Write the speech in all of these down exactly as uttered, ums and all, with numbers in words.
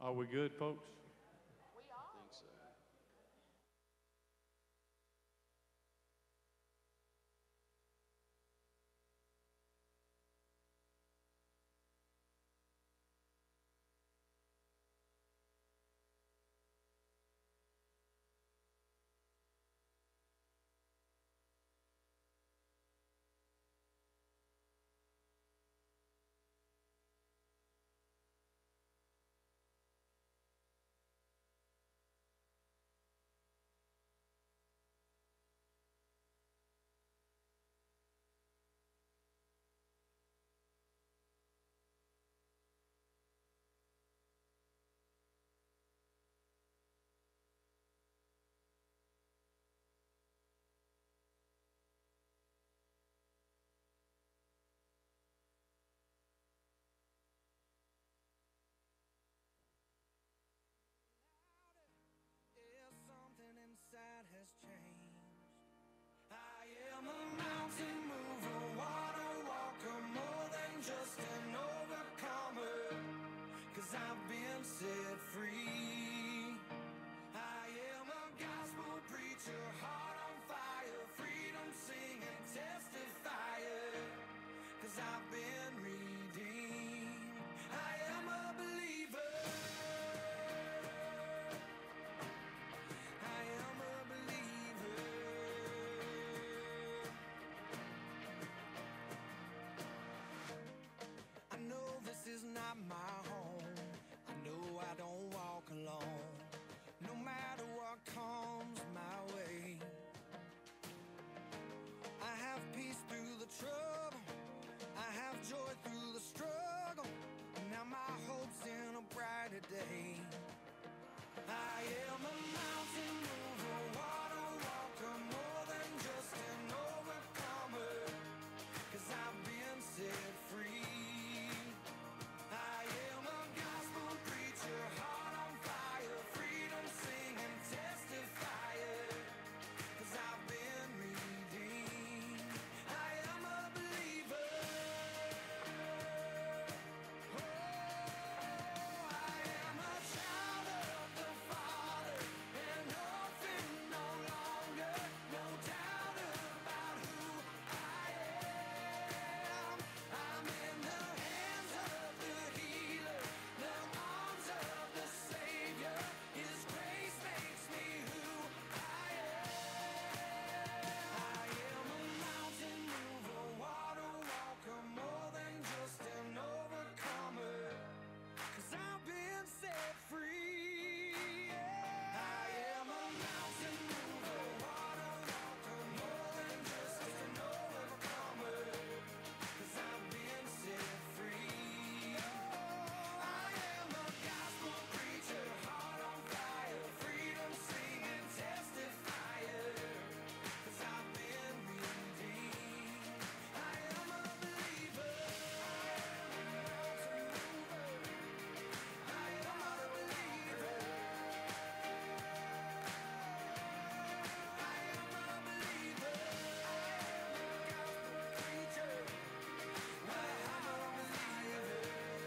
Are we good, folks? I think so. If something inside has changed, I am a mountain mover, water walker, more than just an overcomer, 'cause I've been set free. I am a gospel preacher, heart on fire, freedom singing, testifier, 'cause I've been redeemed. I am a believer. I am a believer. I know this is not my home. I know I don't walk alone. No matter what comes my way, I have peace through the trouble. I have joy through the struggle. Now my hope's in a brighter day. I am a mountain mover, water walker, more than just an overcomer, 'cause I've been set free. I am a gospel preacher, heart on fire, freedom singing, testifier, 'cause I've been redeemed. I am a believer. Oh, I am a child of the Father, an orphan no longer, no doubt about who I am. I'm in the hands of the healer, the arms of the Savior. His grace makes me who I am. I am a mountain mover, water walker, more than just an overcomer, 'cause I've been set free. I am a mountain mover, water walker, more than just an overcomer, 'cause I've been set free. I am a gospel preacher, heart on fire, freedom singing, testifier, 'cause I've been redeemed. I am a believer. I am a mountain mover. I am a believer. I am a believer. I am a gospel preacher. I am a believer.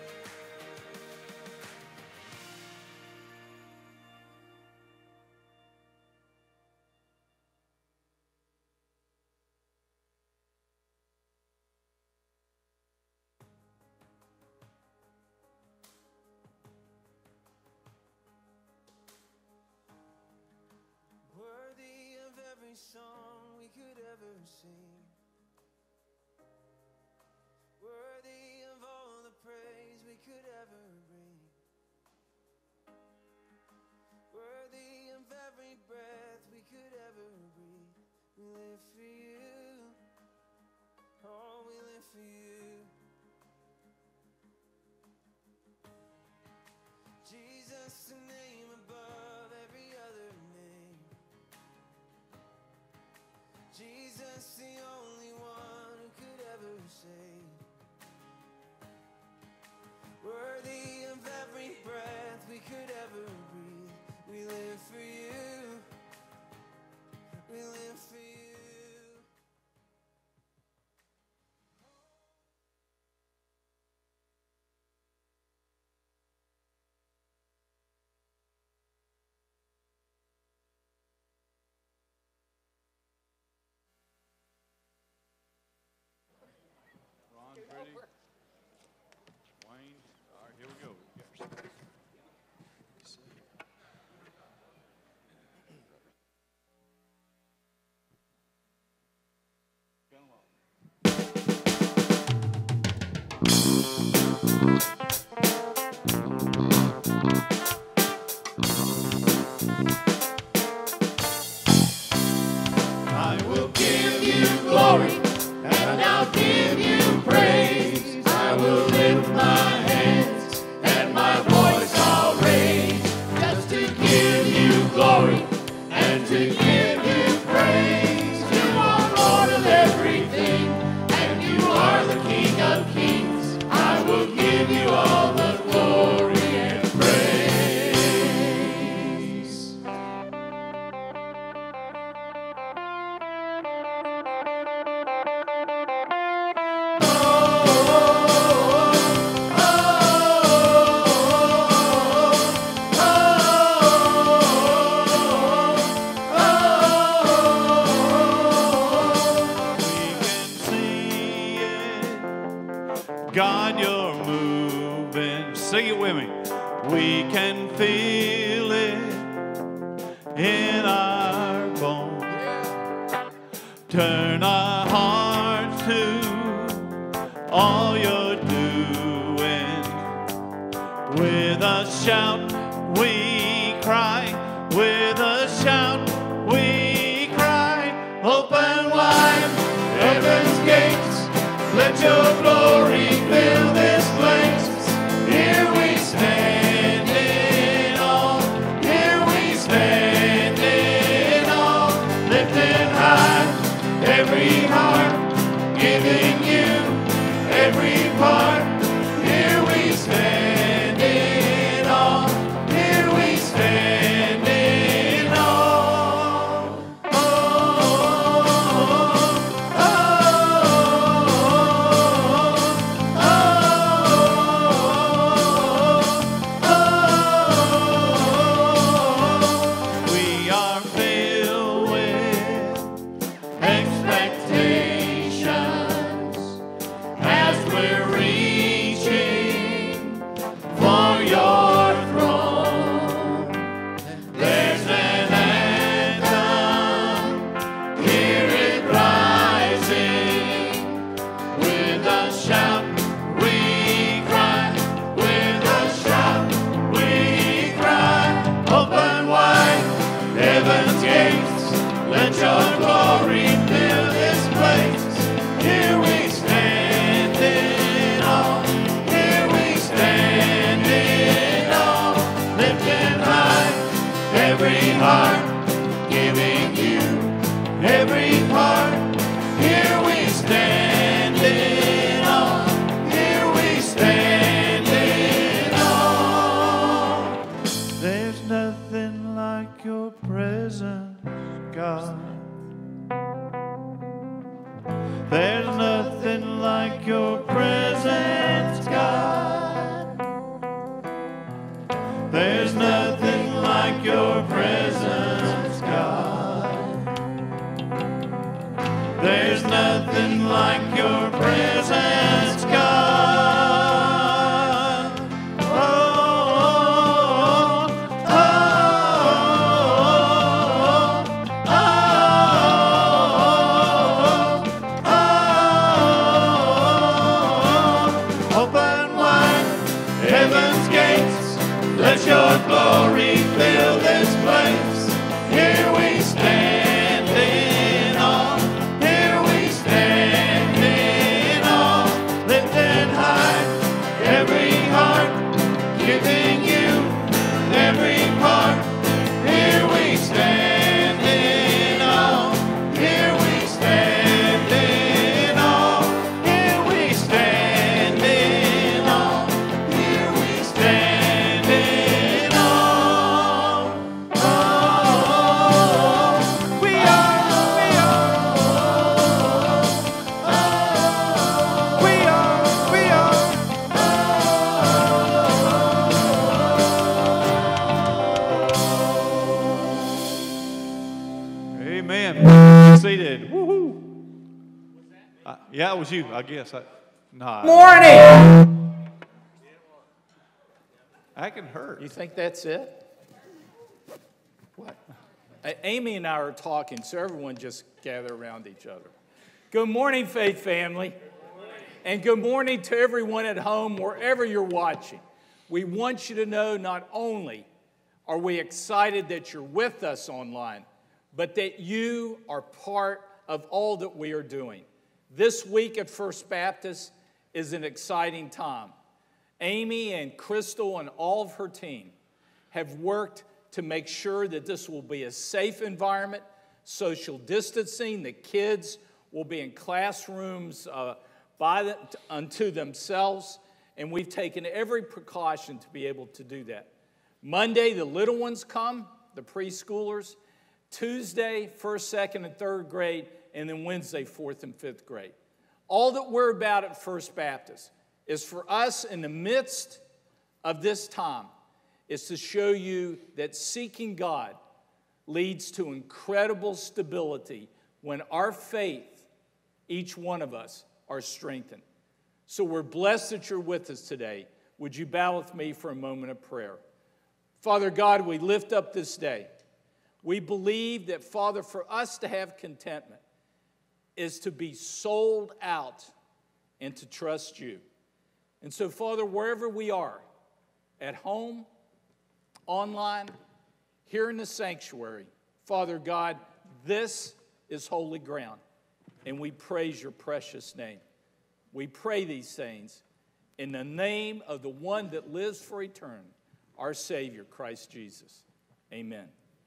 Worthy of every song we could ever sing, worthy of all the praise we could ever bring, worthy of every breath we could ever breathe. We live for you, oh, we live for you. Jesus, the name above every other name. Jesus, the only one who could ever save. Worthy of every breath we could ever breathe. We live for you. We live for you. I will give you glory, and I'll give you praise. I will lift my hands, and my voice I'll raise, just to give you glory, and to give you praise. You are Lord of everything, and you are the King of kings. I will give you all the glory and praise. God, you're moving. Sing it with me. We can feel it in our bones. Turn our hearts to all you're doing. With a shout, we cry. With a shout, we cry. Open wide heaven's gates. Let your glory fill this place. Here we stand in awe. Here we stand in awe. Lifting high every heart, giving you every part. Here we stand in awe. Here we stand in awe. Oh, oh, oh, oh. We are filled with expectations as we're reaching for your throne. There's an anthem, hear it rising. With a shout we cry, with a shout we cry. Open wide heaven's gates, let your glory fill this place. Here we stand in awe, here we stand in awe. Lifting high every heart, giving you every part. Here we stand in awe, here we stand in awe. There's nothing like your presence, God. There's nothing like your presence, God. There's nothing like your presence, God. There's nothing like your presence, God. Oh, oh, oh, oh, oh. Open wide heaven's gates, let your glory fill this place. Here we stand in awe. Here we stand in awe. Lifting high every heart, giving you every part. Here we stand in awe. Here we stand in awe. Here we stand in awe. Here we stand in awe. Oh, we are, we are. We are, we are. Amen. Seated. Woohoo. Uh, yeah, it was you, I guess. I, nah. Morning. That can hurt. You think that's it? What? Uh, Amy and I are talking, so everyone just gather around each other. Good morning, Faith family. And good morning to everyone at home, wherever you're watching. We want you to know not only are we excited that you're with us online, but that you are part of all that we are doing. This week at First Baptist is an exciting time. Amy and Crystal and all of her team have worked to make sure that this will be a safe environment, social distancing. The kids will be in classrooms uh, by the, unto themselves, and we've taken every precaution to be able to do that. Monday, the little ones come, the preschoolers. Tuesday, first, second, and third grade, and then Wednesday, fourth and fifth grade. All that we're about at First Baptist is for us in the midst of this time is to show you that seeking God leads to incredible stability when our faith, each one of us, are strengthened. So we're blessed that you're with us today. Would you bow with me for a moment of prayer? Father God, we lift up this day. We believe that, Father, for us to have contentment is to be sold out and to trust you. And so, Father, wherever we are, at home, online, here in the sanctuary, Father God, this is holy ground. And we praise your precious name. We pray these things in the name of the one that lives for eternity, our Savior, Christ Jesus. Amen.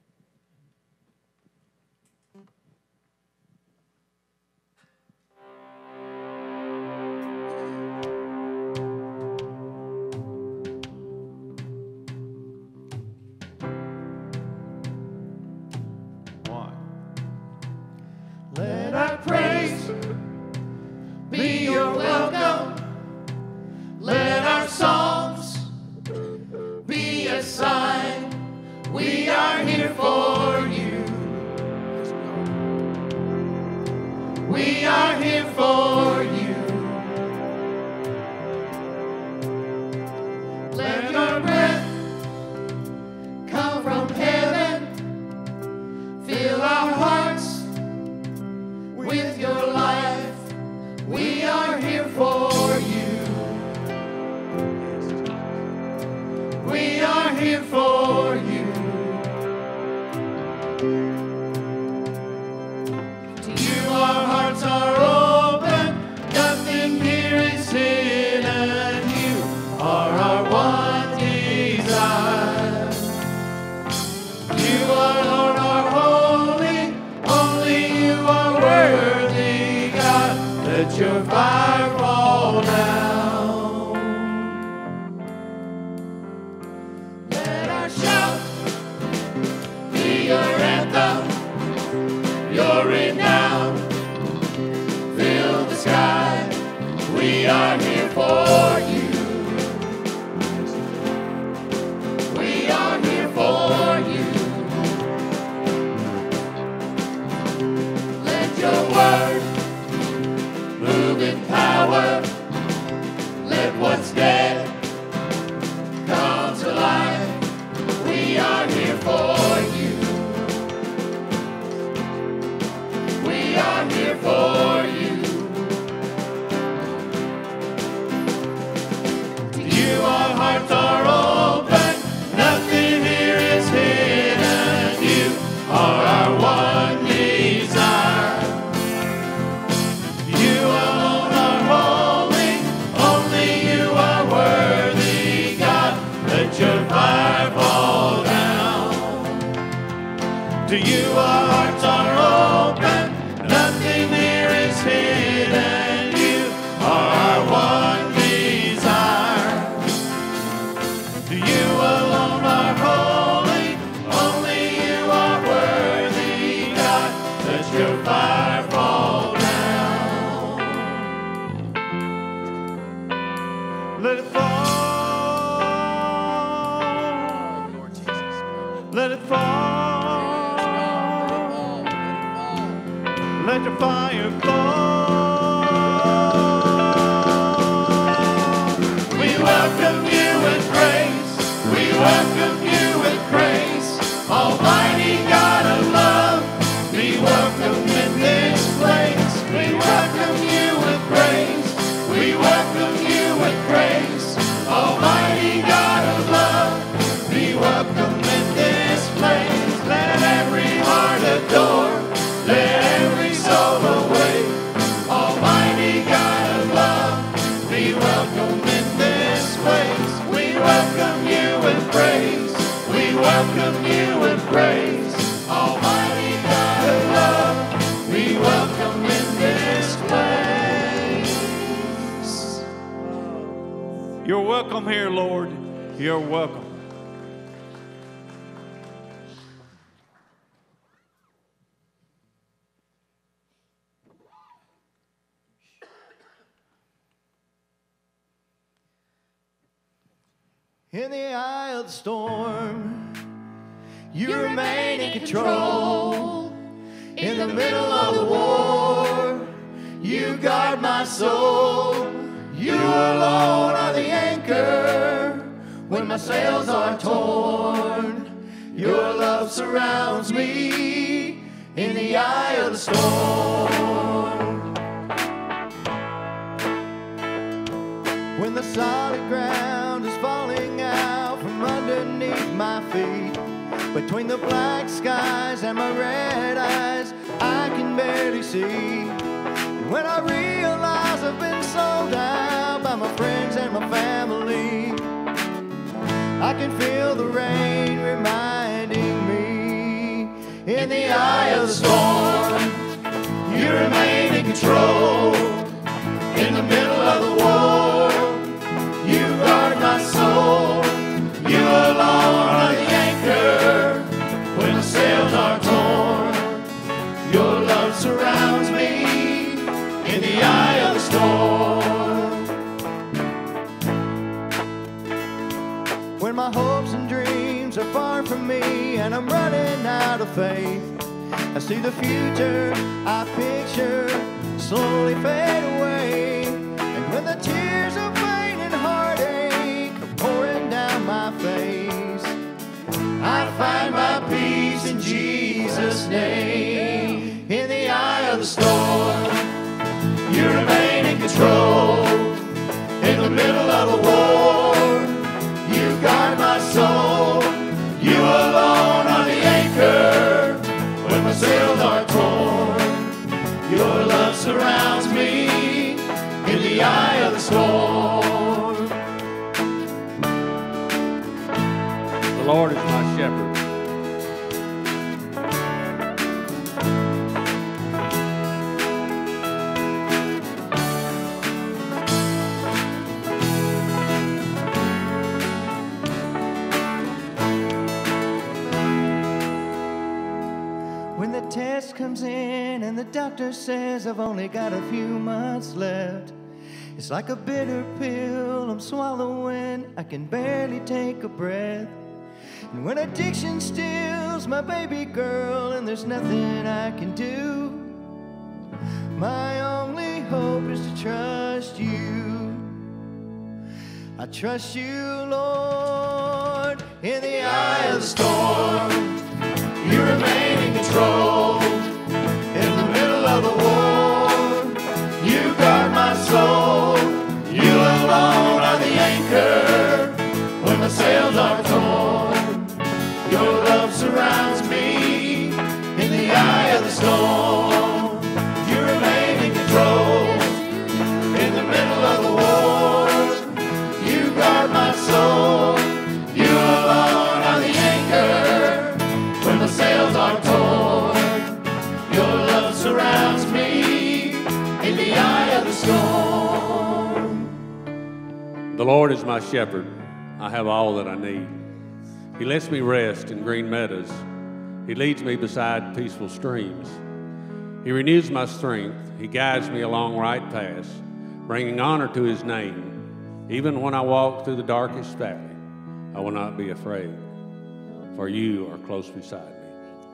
Let our praise be your welcome. Let our songs be a sign we are here for you. We are here for you. Let your breath come from heaven. Fill our hearts with your life. We are here for you. We are here for you. To you our hearts are open. Nothing here is hidden. You are our one desire. You are Lord, our holy. Only you are worthy, God. Let your fire fall down. Let our shout be your anthem, your renown. Fill the sky. We are here for you. We are here for you. Let your word move in power. Let what's dead come to life. We are here for you. We are here for you. To you our hearts are open. Nothing here is hidden. You are our one desire. You alone are holy. Only you are worthy, God. Let your fire fall down. To you our hearts are open. Nothing here is hidden. You are our one desire. To you alone are holy. Only you are worthy, God. Let your fire fall down. Let it fall. Let it fall. Let your fire fall. We welcome you with praise. We welcome you with praise. Almighty God of love, be welcome in this place. We welcome you with praise. We welcome here, Lord. You're welcome. In the eye of the storm, you remain in control. In the middle of the war, you guard my soul. You alone are the anchor when my sails are torn. Your love surrounds me in the eye of the storm. When the solid ground is falling out from underneath my feet, between the black skies and my red eyes, I can barely see. And when I realize I've been sold out by my friends and my family, I can feel the rain reminding me. In the eye of the storm, you remain in control. In the middle of the war, you guard my soul. You alone are the anchor when the sails are torn. Your love surrounds me in the eye of the storm. When my hopes and dreams are far from me and I'm running out of faith, I see the future I picture slowly fade away. And when the tears of pain and heartache are pouring down my face, I find my peace in Jesus' name. In the eye of the storm, you remain in control. In the middle of the war, you guard my soul. You alone are the anchor when my sails are torn. Your love surrounds me in the eye of the storm. The Lord is my shepherd. When the test comes in and the doctor says I've only got a few months left, it's like a bitter pill I'm swallowing, I can barely take a breath. And when addiction steals my baby girl and there's nothing I can do, my only hope is to trust you. I trust you, Lord. In the eye of the storm, you remain in control. In the middle of the war, you guard my soul. You alone are the anchor when the sails are torn. Your love surrounds me in the eye of the storm. You remain in control. In the middle of the war, you guard my soul. You alone are the anchor when the sails are torn. Your love surrounds me in the eye of the storm. The Lord is my shepherd. I have all that I need. He lets me rest in green meadows. He leads me beside peaceful streams. He renews my strength. He guides me along right paths, bringing honor to his name. Even when I walk through the darkest valley, I will not be afraid, for you are close beside me.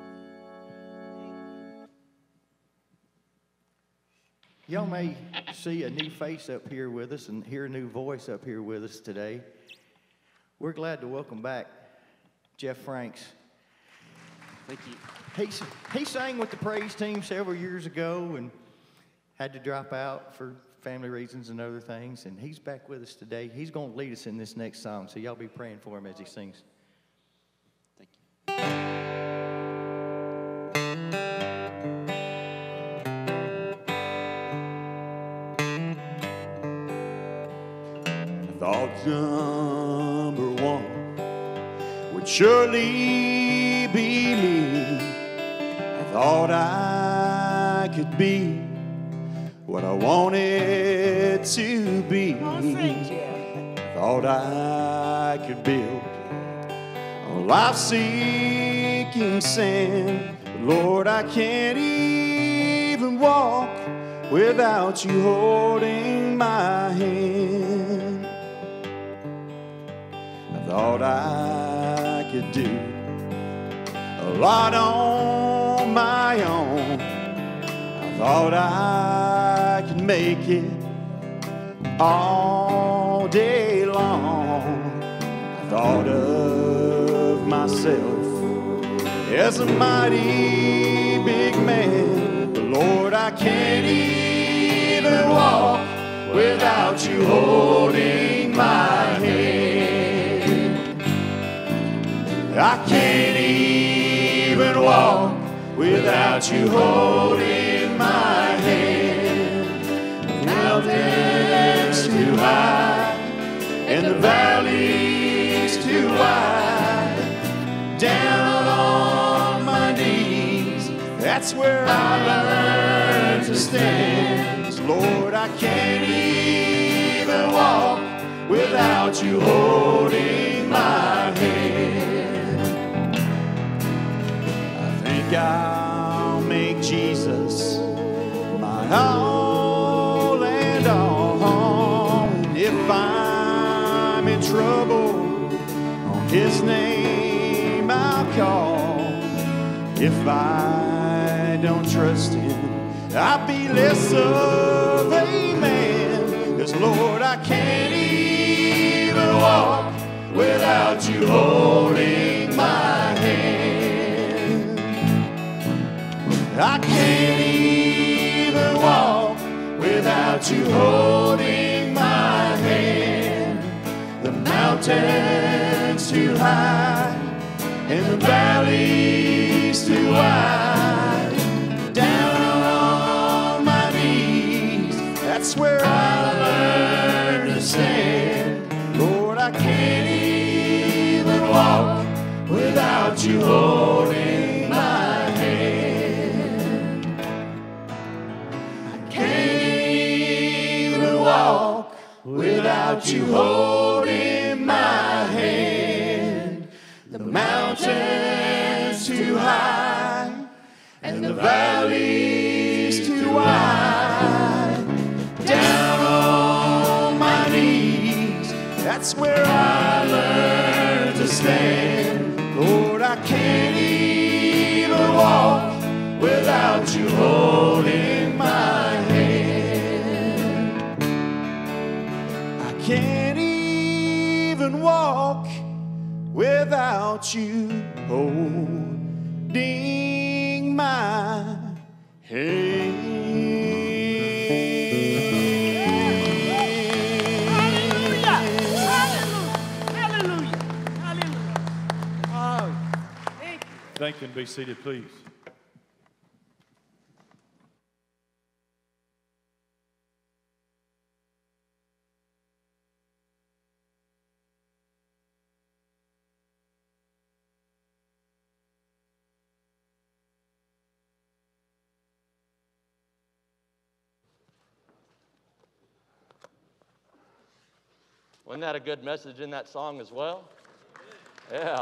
Y'all may see a new face up here with us and hear a new voice up here with us today. We're glad to welcome back Jeff Franks. Thank you. He, he sang with the praise team several years ago and had to drop out for family reasons and other things, and he's back with us today. He's going to lead us in this next song, so y'all be praying for him as he sings. Thank you. Thought number one would surely be me. I thought I could be what I wanted to be. I thought I could build a life-seeking sand. But Lord, I can't even walk without you holding my hand. I thought I could do a lot on my own. I thought I could make it all day long. I thought of myself as a mighty big man. But Lord, I can't even walk without you holding my hand. I can't even walk without you holding my hand. The mountain's too high and the valley's too wide. Down on my knees, that's where I learned to stand. So Lord, I can't even walk without you holding my hand. I think I'll make Jesus my all and all. If I'm in trouble, on His name I'll call. If I don't trust Him, I'll be less of a man. 'Cause Lord, I can't even walk without you holding my hand. I can't even walk without you holding my hand. The mountain's too high and the valley's too wide. Down on my knees, that's where I learned to stand. Lord, I can't even walk without you holding my hand. I can't even walk without you holding my hand. The mountain's too high and the valley's too wide. Down on my knees, that's where I learned to stand. Lord, I can't even walk without you holding my hand. I can't even walk without you holding my hand. Hallelujah! Hallelujah! Hallelujah! Oh, thank you. Thank you, and be seated, please. Wasn't that a good message in that song as well? Yeah.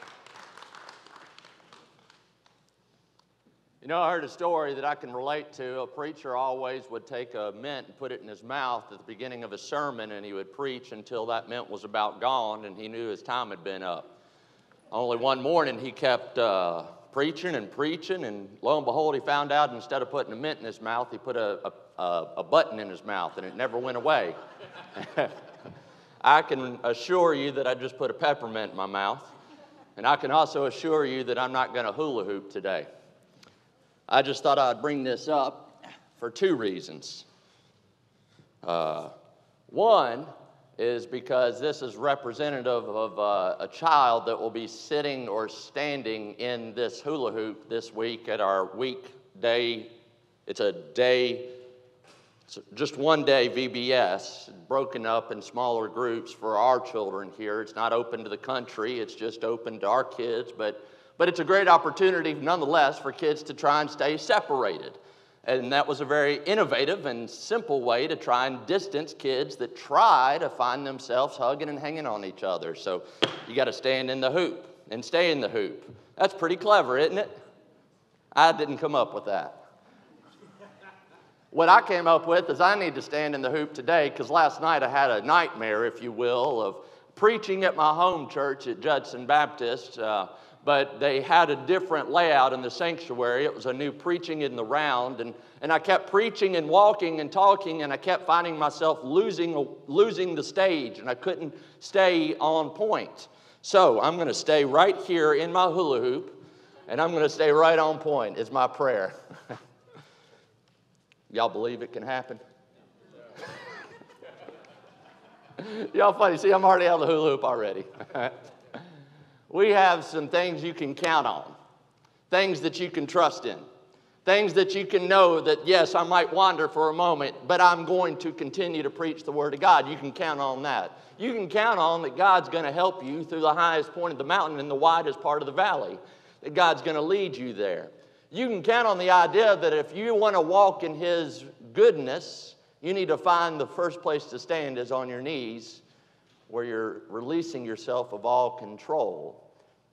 You know, I heard a story that I can relate to. A preacher always would take a mint and put it in his mouth at the beginning of a sermon, and he would preach until that mint was about gone, and he knew his time had been up. Only one morning he kept uh, preaching and preaching, and lo and behold, he found out instead of putting a mint in his mouth, he put a, a, a button in his mouth, and it never went away. I can assure you that I just put a peppermint in my mouth, and I can also assure you that I'm not going to hula hoop today. I just thought I'd bring this up for two reasons. Uh, one is because this is representative of uh, a child that will be sitting or standing in this hula hoop this week at our weekday. It's a day, it's just one day V B S, broken up in smaller groups for our children here. It's not open to the country, it's just open to our kids, but But it's a great opportunity, nonetheless, for kids to try and stay separated. And that was a very innovative and simple way to try and distance kids that try to find themselves hugging and hanging on each other. So you got to stand in the hoop and stay in the hoop. That's pretty clever, isn't it? I didn't come up with that. What I came up with is I need to stand in the hoop today because last night I had a nightmare, if you will, of preaching at my home church at Judson Baptist, uh, but they had a different layout in the sanctuary. It was a new preaching in the round, and, and I kept preaching and walking and talking, and I kept finding myself losing, losing the stage, and I couldn't stay on point. So I'm going to stay right here in my hula hoop, and I'm going to stay right on point is my prayer. Y'all believe it can happen? Y'all funny. See, I'm already out of the hula hoop already. We have some things you can count on, things that you can trust in, things that you can know that, yes, I might wander for a moment, but I'm going to continue to preach the Word of God. You can count on that. You can count on that God's going to help you through the highest point of the mountain and the widest part of the valley, that God's going to lead you there. You can count on the idea that if you want to walk in His goodness, you need to find the first place to stand is on your knees, where you're releasing yourself of all control.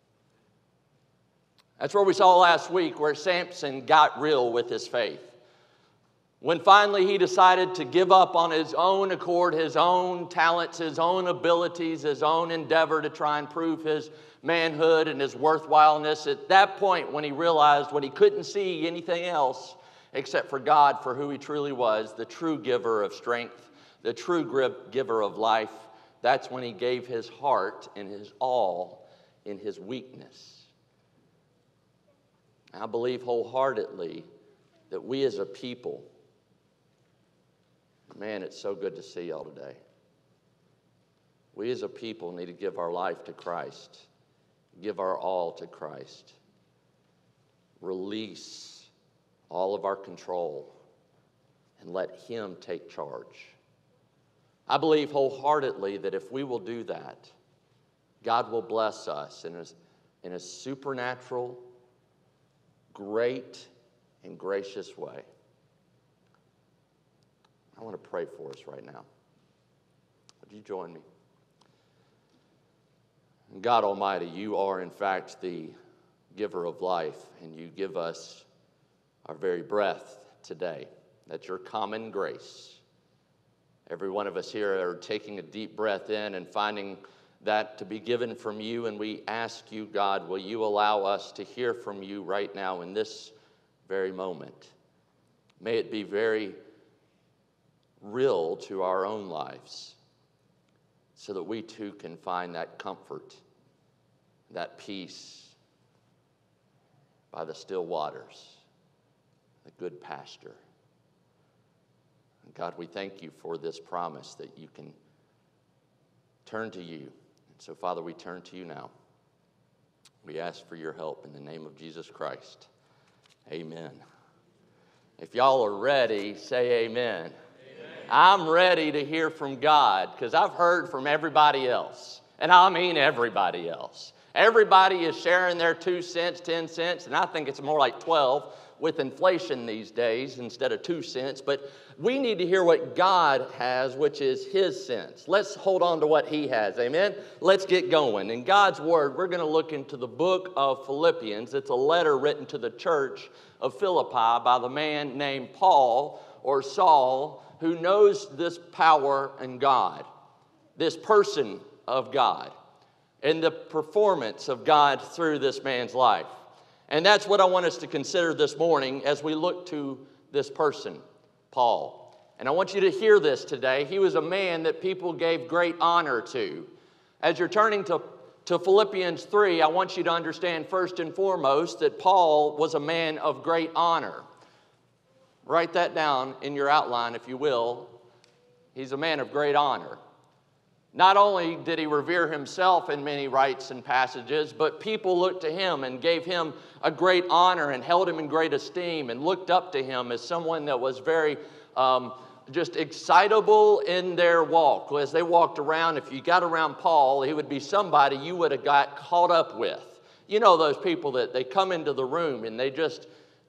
That's where we saw last week where Samson got real with his faith. When finally he decided to give up on his own accord, his own talents, his own abilities, his own endeavor to try and prove his manhood and his worthwhileness, at that point when he realized when he couldn't see anything else except for God for who He truly was, the true giver of strength, the true giver of life, that's when he gave his heart and his all in his weakness. I believe wholeheartedly that we as a people, man, it's so good to see y'all today. We as a people need to give our life to Christ, give our all to Christ, release all of our control, and let Him take charge. I believe wholeheartedly that if we will do that, God will bless us in a, in a supernatural, great, and gracious way. I want to pray for us right now. Would you join me? God Almighty, You are in fact the giver of life, and You give us our very breath today. That's Your common grace. Every one of us here are taking a deep breath in and finding that to be given from You, and we ask You, God, will You allow us to hear from You right now in this very moment? May it be very real to our own lives so that we too can find that comfort, that peace by the still waters, the good pasture. And God, we thank You for this promise that You can turn to You. And so, Father, we turn to You now. We ask for Your help in the name of Jesus Christ. Amen. If y'all are ready, say amen. Amen. I'm ready to hear from God because I've heard from everybody else. And I mean everybody else. Everybody is sharing their two cents, ten cents, and I think it's more like twelve with inflation these days instead of two cents. But we need to hear what God has, which is His cents. Let's hold on to what He has. Amen? Let's get going. In God's Word, we're going to look into the book of Philippians. It's a letter written to the church of Philippi by the man named Paul or Saul, who knows this power in God, this person of God, and the performance of God through this man's life. And that's what I want us to consider this morning as we look to this person, Paul. And I want you to hear this today. He was a man that people gave great honor to. As you're turning to, to Philippians three, I want you to understand first and foremost that Paul was a man of great honor. Write that down in your outline, if you will. He's a man of great honor. Not only did he revere himself in many rites and passages, but people looked to him and gave him a great honor and held him in great esteem and looked up to him as someone that was very um, just excitable in their walk. As they walked around, if you got around Paul, he would be somebody you would have got caught up with. You know those people that they come into the room and they just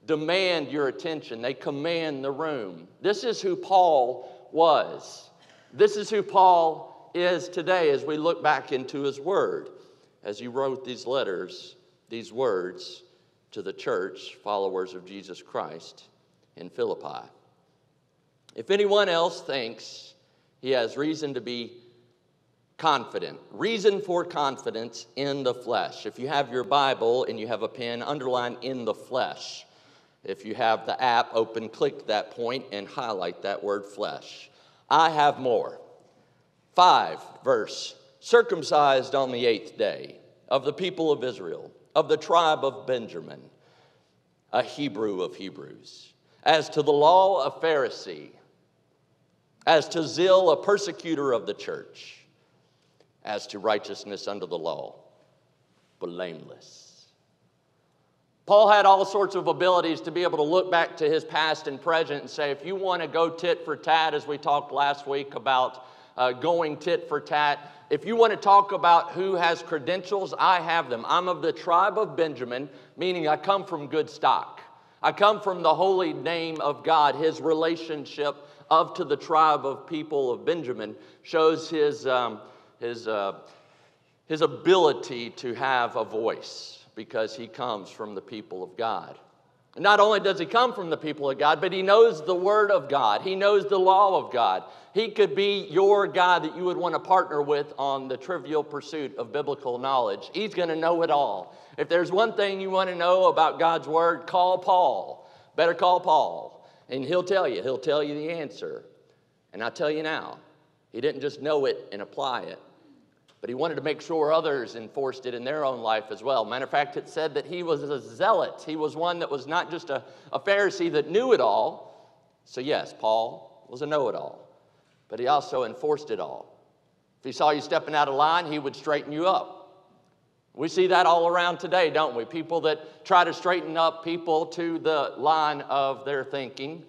demand your attention. They command the room. This is who Paul was. This is who Paul is today as we look back into his word, as he wrote these letters, these words to the church, followers of Jesus Christ in Philippi. If anyone else thinks he has reason to be confident, reason for confidence in the flesh. If you have your Bible and you have a pen, underline in the flesh. If you have the app open, click that point and highlight that word flesh. I have more. Five, verse, circumcised on the eighth day, of the people of Israel, of the tribe of Benjamin, a Hebrew of Hebrews. As to the law, a Pharisee. As to zeal, a persecutor of the church. As to righteousness under the law, blameless. Paul had all sorts of abilities to be able to look back to his past and present and say, if you want to go tit for tat, as we talked last week about uh, going tit for tat, if you want to talk about who has credentials, I have them. I'm of the tribe of Benjamin, meaning I come from good stock. I come from the holy name of God. His relationship of to the tribe of people of Benjamin shows his, um, his, uh, his ability to have a voice, because he comes from the people of God. And not only does he come from the people of God, but he knows the word of God. He knows the law of God. He could be your guy that you would want to partner with on the trivial pursuit of biblical knowledge. He's going to know it all. If there's one thing you want to know about God's word, call Paul. Better call Paul. And he'll tell you. He'll tell you the answer. And I tell you now, he didn't just know it and apply it, but he wanted to make sure others enforced it in their own life as well. Matter of fact, it said that he was a zealot. He was one that was not just a, a Pharisee that knew it all. So yes, Paul was a know-it-all, but he also enforced it all. If he saw you stepping out of line, he would straighten you up. We see that all around today, don't we? People that try to straighten up people to the line of their thinking.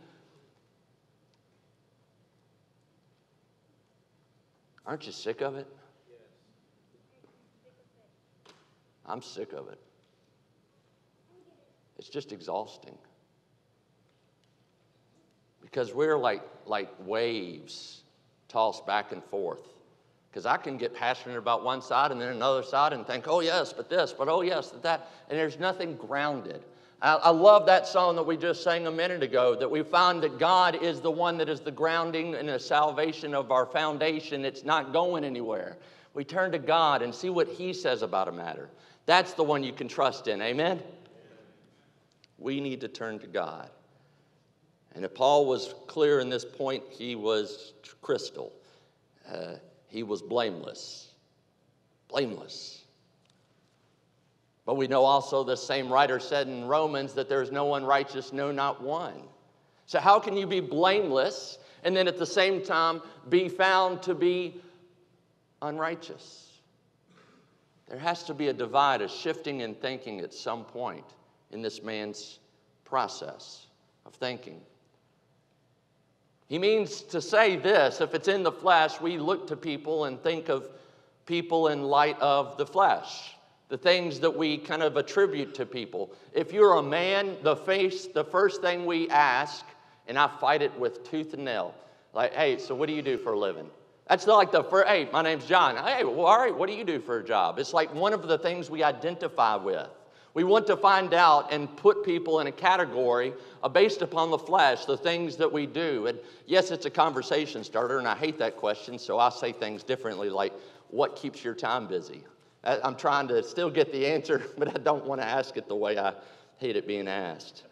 Aren't you sick of it? I'm sick of it. It's just exhausting. Because we're like, like waves tossed back and forth. Because I can get passionate about one side and then another side and think, oh yes, but this, but oh yes, but that. And there's nothing grounded. I, I love that song that we just sang a minute ago, that we found that God is the one that is the grounding and the salvation of our foundation. It's not going anywhere. We turn to God and see what he says about a matter. That's the one you can trust in, amen? We need to turn to God. And if Paul was clear in this point, he was crystal. Uh, he was blameless. Blameless. But we know also the same writer said in Romans that there is no one righteous, no, not one. So how can you be blameless and then at the same time be found to be unrighteous? There has to be a divide, a shifting in thinking at some point in this man's process of thinking. He means to say this: if it's in the flesh, we look to people and think of people in light of the flesh, the things that we kind of attribute to people. If you're a man, the face, the first thing we ask, and I fight it with tooth and nail, like, hey, so what do you do for a living? That's like the first, hey, my name's John. Hey, well, all right, what do you do for a job? It's like one of the things we identify with. We want to find out and put people in a category uh, based upon the flesh, the things that we do. And yes, it's a conversation starter, and I hate that question, so I say things differently, like, what keeps your time busy? I, I'm trying to still get the answer, but I don't want to ask it the way I hate it being asked.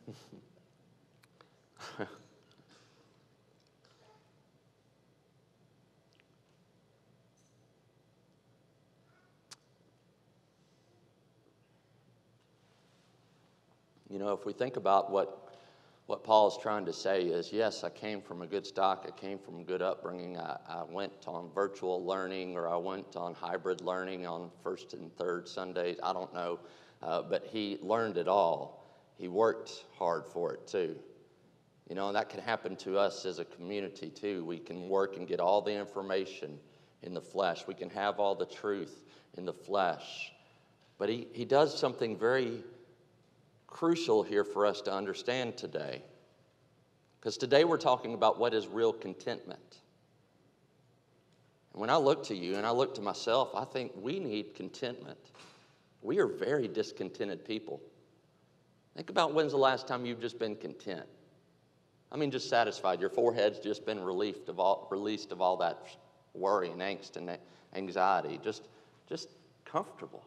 You know, if we think about what, what Paul's trying to say is, yes, I came from a good stock, I came from a good upbringing, I, I went on virtual learning, or I went on hybrid learning on first and third Sundays, I don't know, uh, but he learned it all. He worked hard for it too. You know, and that can happen to us as a community too. We can work and get all the information in the flesh. We can have all the truth in the flesh. But he, he does something very crucial here for us to understand today. Because today we're talking about what is real contentment. And when I look to you and I look to myself, I think we need contentment. We are very discontented people. Think about when's the last time you've just been content. I mean, just satisfied. Your forehead's just been relieved of all, released of all that worry and angst and anxiety. Just, just comfortable.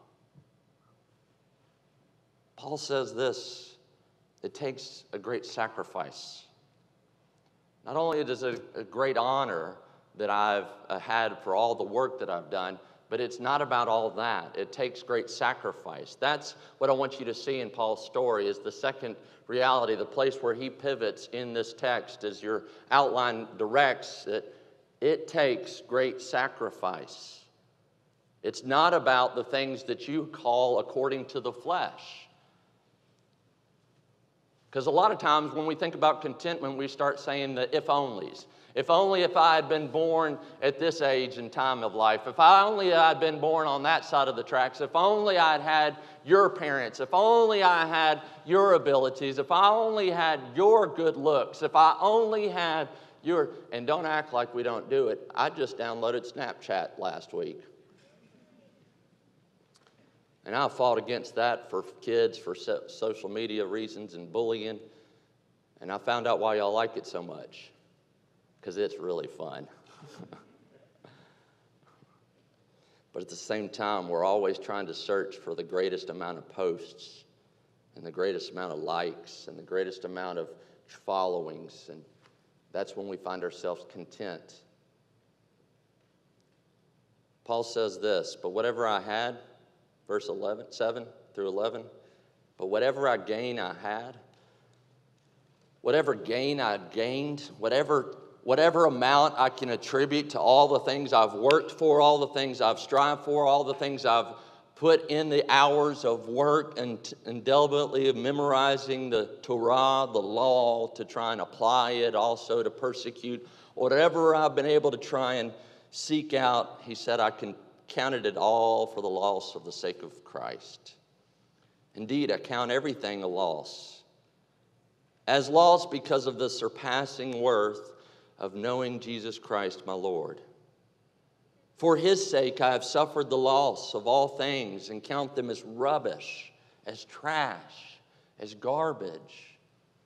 Paul says this, it takes a great sacrifice. Not only is it a, a great honor that I've uh, had for all the work that I've done, but it's not about all that. It takes great sacrifice. That's what I want you to see in Paul's story, is the second reality, the place where he pivots in this text, as your outline directs, that it takes great sacrifice. It's not about the things that you call according to the flesh. Because a lot of times when we think about contentment, we start saying the if-onlys. If only if I had been born at this age and time of life. If I only had been born on that side of the tracks. If only I'd had your parents. If only I had your abilities. If I only had your good looks. If I only had your... And don't act like we don't do it. I just downloaded Snapchat last week. And I fought against that for kids, for so- social media reasons and bullying. And I found out why y'all like it so much. Because it's really fun. But at the same time, we're always trying to search for the greatest amount of posts and the greatest amount of likes and the greatest amount of followings. And that's when we find ourselves content. Paul says this, but whatever I had, verse eleven, seven through eleven, but whatever I gain I had, whatever gain I gained, whatever... Whatever amount I can attribute to all the things I've worked for, all the things I've strived for, all the things I've put in the hours of work and indelibly memorizing the Torah, the law, to try and apply it, also to persecute, whatever I've been able to try and seek out, he said, I can counted it all for the loss of the sake of Christ. Indeed, I count everything a loss. As loss because of the surpassing worth of knowing Jesus Christ, my Lord. For his sake I have suffered the loss of all things and count them as rubbish, as trash, as garbage,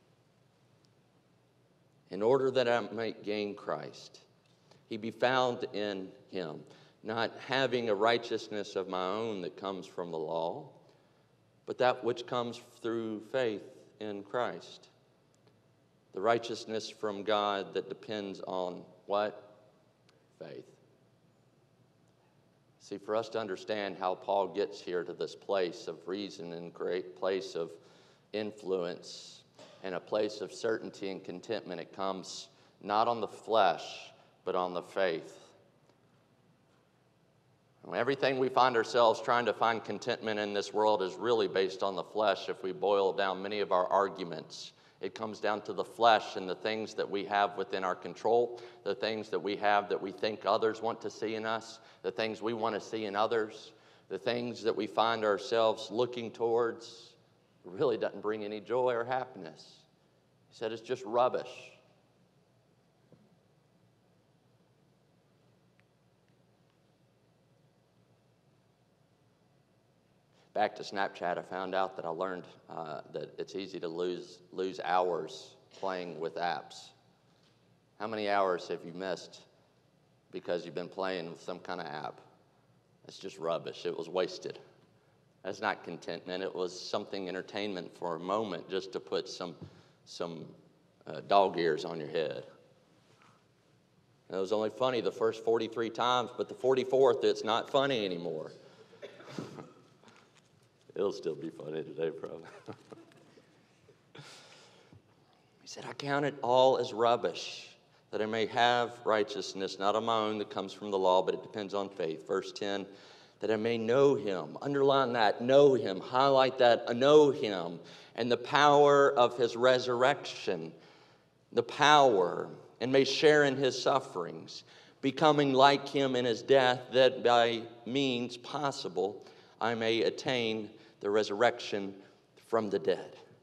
in order that I might gain Christ. He be found in him, not having a righteousness of my own that comes from the law, but that which comes through faith in Christ. The righteousness from God that depends on what? Faith. See, for us to understand how Paul gets here to this place of reason and great place of influence and a place of certainty and contentment, it comes not on the flesh, but on the faith. Everything we find ourselves trying to find contentment in this world is really based on the flesh. If we boil down many of our arguments, it comes down to the flesh and the things that we have within our control, the things that we have that we think others want to see in us, the things we want to see in others, the things that we find ourselves looking towards. It really doesn't bring any joy or happiness. He said it's just rubbish. Back to Snapchat, I found out that I learned uh, that it's easy to lose lose hours playing with apps. How many hours have you missed because you've been playing with some kind of app? It's just rubbish. It was wasted. That's not contentment. It was something entertainment for a moment just to put some, some uh, dog ears on your head. It was only funny the first forty-three times, but the forty-fourth, it's not funny anymore. It'll still be funny today, probably. He said, I count it all as rubbish, that I may have righteousness, not of my own that comes from the law, but it depends on faith. Verse ten, that I may know him. Underline that, know him. Highlight that, know him. And the power of his resurrection, the power, and may share in his sufferings, becoming like him in his death, that by means possible I may attain the resurrection from the dead.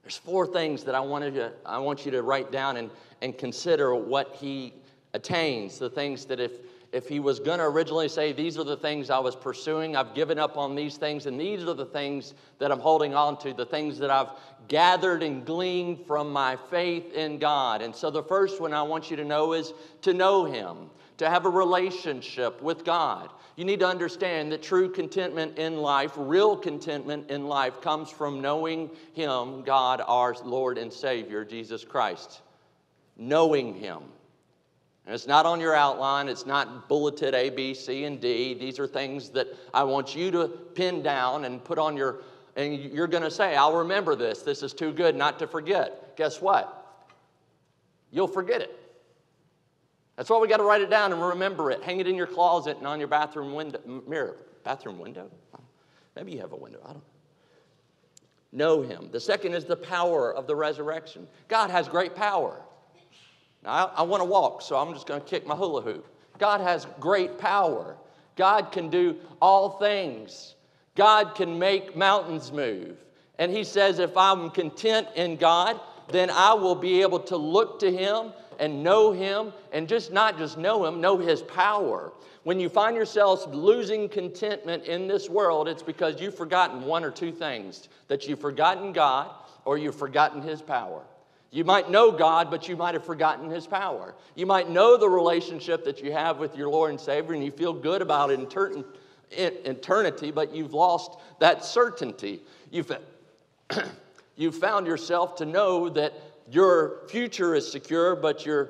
There's four things that I wanted to, I want you to write down and, and consider what he attains. The things that if, if he was going to originally say, these are the things I was pursuing, I've given up on these things, and these are the things that I'm holding on to, the things that I've gathered and gleaned from my faith in God. And so the first one I want you to know is to know him, to have a relationship with God. You need to understand that true contentment in life, real contentment in life, comes from knowing him, God, our Lord and Savior, Jesus Christ. Knowing him. And it's not on your outline. It's not bulleted A, B, C, and D. These are things that I want you to pin down and put on your, and you're going to say, I'll remember this. This is too good not to forget. Guess what? You'll forget it. That's why we got to write it down and remember it. Hang it in your closet and on your bathroom window, mirror. Bathroom window? Maybe you have a window. I don't know. Know him. The second is the power of the resurrection. God has great power. Now, I, I want to walk, so I'm just going to kick my hula hoop. God has great power. God can do all things. God can make mountains move. And he says, if I'm content in God, then I will be able to look to him and know him, and just not just know him, know his power. When you find yourselves losing contentment in this world, it's because you've forgotten one or two things. That you've forgotten God or you've forgotten his power. You might know God, but you might have forgotten his power. You might know the relationship that you have with your Lord and Savior, and you feel good about it in eternity, but you've lost that certainty. You've, you've found yourself to know that your future is secure, but your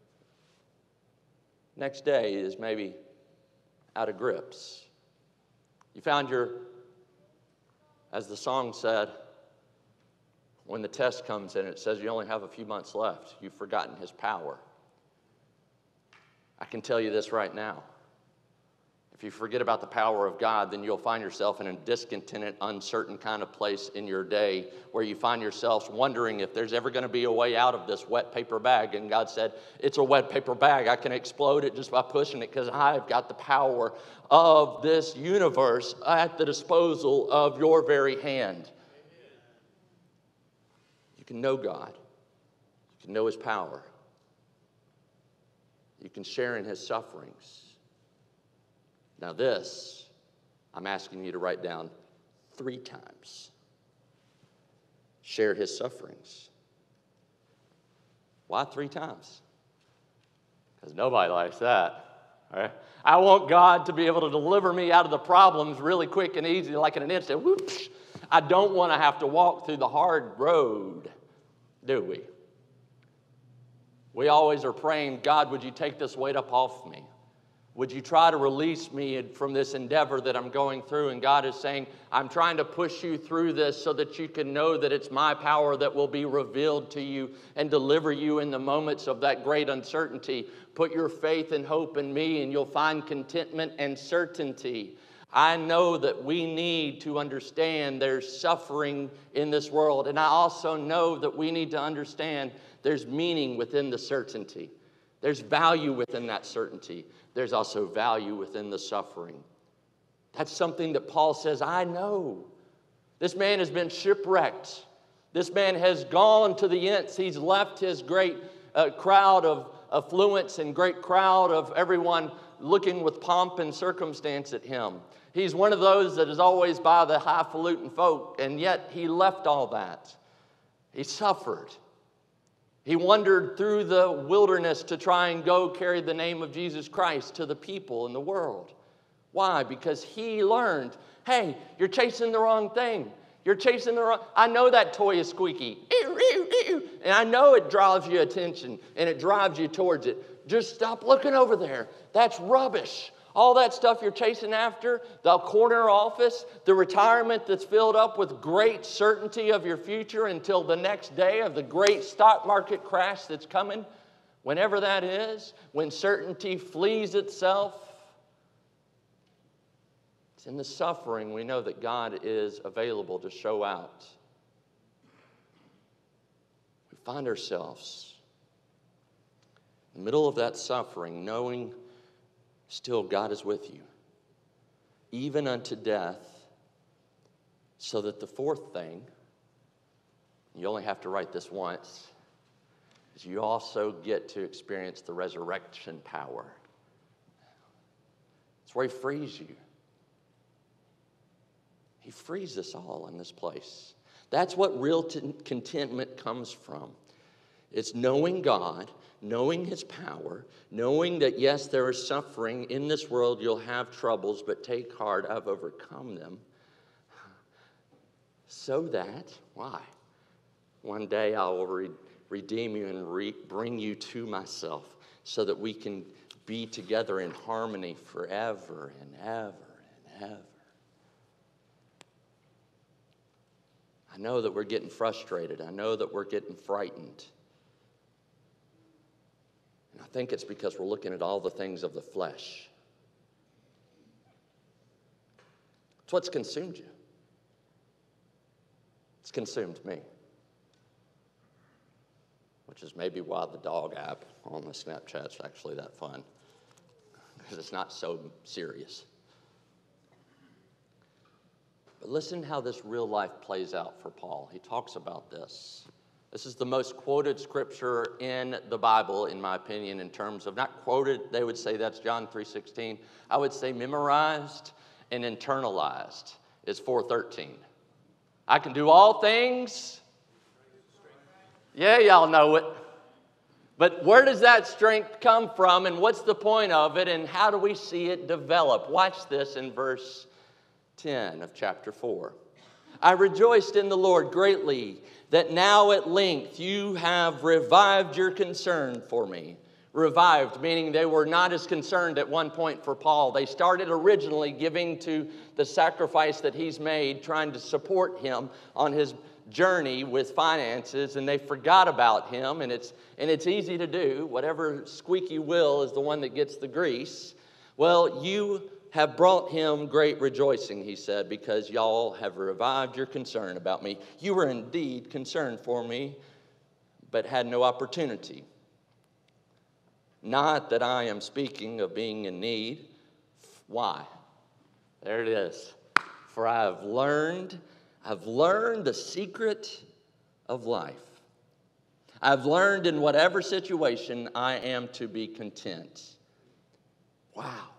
next day is maybe out of grips. You found your, as the song said, when the test comes in, it says you only have a few months left. You've forgotten his power. I can tell you this right now. If you forget about the power of God, then you'll find yourself in a discontented, uncertain kind of place in your day where you find yourself wondering if there's ever going to be a way out of this wet paper bag. And God said, it's a wet paper bag. I can explode it just by pushing it because I've got the power of this universe at the disposal of your very hand. You can know God. You can know his power. You can share in his sufferings. Now this, I'm asking you to write down three times. Share his sufferings. Why three times? Because nobody likes that. All right? I want God to be able to deliver me out of the problems really quick and easy, like in an instant. Whoosh. I don't want to have to walk through the hard road, do we? We always are praying, God, would you take this weight up off me? Would you try to release me from this endeavor that I'm going through? And God is saying, I'm trying to push you through this so that you can know that it's my power that will be revealed to you and deliver you in the moments of that great uncertainty. Put your faith and hope in me and you'll find contentment and certainty. I know that we need to understand there's suffering in this world. And I also know that we need to understand there's meaning within the certainty. There's value within that certainty. There's also value within the suffering. That's something that Paul says, I know. This man has been shipwrecked. This man has gone to the ends. He's left his great uh, crowd of affluence and great crowd of everyone looking with pomp and circumstance at him. He's one of those that is always by the highfalutin folk, and yet he left all that. He suffered. He wandered through the wilderness to try and go carry the name of Jesus Christ to the people in the world. Why? Because he learned, hey, you're chasing the wrong thing. You're chasing the wrong... I know that toy is squeaky. And I know it drives you attention and it drives you towards it. Just stop looking over there. That's rubbish. All that stuff you're chasing after, the corner office, the retirement that's filled up with great certainty of your future until the next day of the great stock market crash that's coming, whenever that is, when certainty flees itself, it's in the suffering we know that God is available to show out. We find ourselves in the middle of that suffering, knowing still, God is with you, even unto death, so that the fourth thing, You only have to write this once. Is you also get to experience the resurrection power. It's where he frees you. He frees us all in this place. That's what real t- contentment comes from. It's knowing God, knowing his power, knowing that, yes, there is suffering. In this world, you'll have troubles, but take heart, I've overcome them. So that, why? One day I will re- redeem you and re- bring you to myself so that we can be together in harmony forever and ever and ever. I know that we're getting frustrated. I know that we're getting frightened. And I think it's because we're looking at all the things of the flesh. It's what's consumed you. It's consumed me. Which is maybe why the dog app on the Snapchat's actually that fun. Because it's not so serious. But listen how this real life plays out for Paul. He talks about this. This is the most quoted scripture in the Bible, in my opinion, in terms of not quoted, they would say that's John three sixteen. I would say memorized and internalized is four thirteen. I can do all things. Yeah, y'all know it. But where does that strength come from, and what's the point of it, and how do we see it develop? Watch this in verse ten of chapter four. I rejoiced in the Lord greatly that now at length you have revived your concern for me. Revived, meaning they were not as concerned at one point for Paul. They started originally giving to the sacrifice that he's made, trying to support him on his journey with finances, and they forgot about him, and it's and it's easy to do. Whatever squeaky wheel is the one that gets the grease. Well, you have brought him great rejoicing, he said, because y'all have revived your concern about me. You were indeed concerned for me, but had no opportunity. Not that I am speaking of being in need. Why? There it is. For I have learned, I've learned the secret of life. I've learned in whatever situation I am to be content. Wow.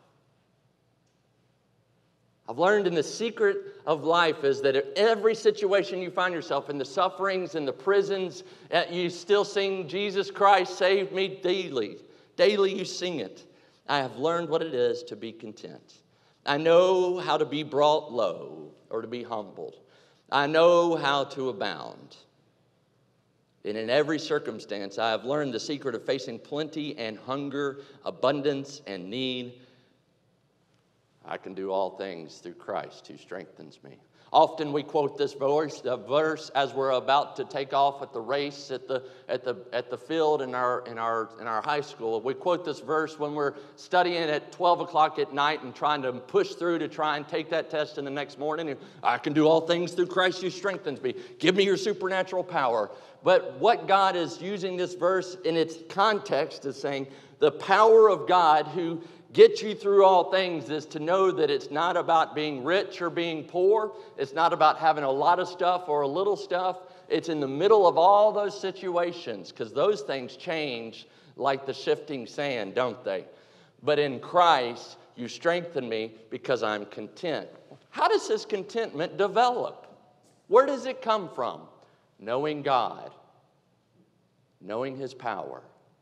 I've learned in the secret of life is that in every situation you find yourself in, the sufferings, in the prisons, you still sing Jesus Christ saved me daily. Daily you sing it. I have learned what it is to be content. I know how to be brought low or to be humbled. I know how to abound. And in every circumstance, I have learned the secret of facing plenty and hunger, abundance and need. I can do all things through Christ who strengthens me. Often we quote this verse, the verse as we're about to take off at the race at the at the at the field in our in our in our high school. We quote this verse when we're studying at twelve o'clock at night and trying to push through to try and take that test in the next morning. I can do all things through Christ who strengthens me. Give me your supernatural power. But what God is using this verse in its context is saying the power of God who get you through all things is to know that it's not about being rich or being poor. It's not about having a lot of stuff or a little stuff. It's in the middle of all those situations, because those things change like the shifting sand, don't they? But in Christ, you strengthen me because I'm content. How does this contentment develop? Where does it come from? Knowing God, knowing his power.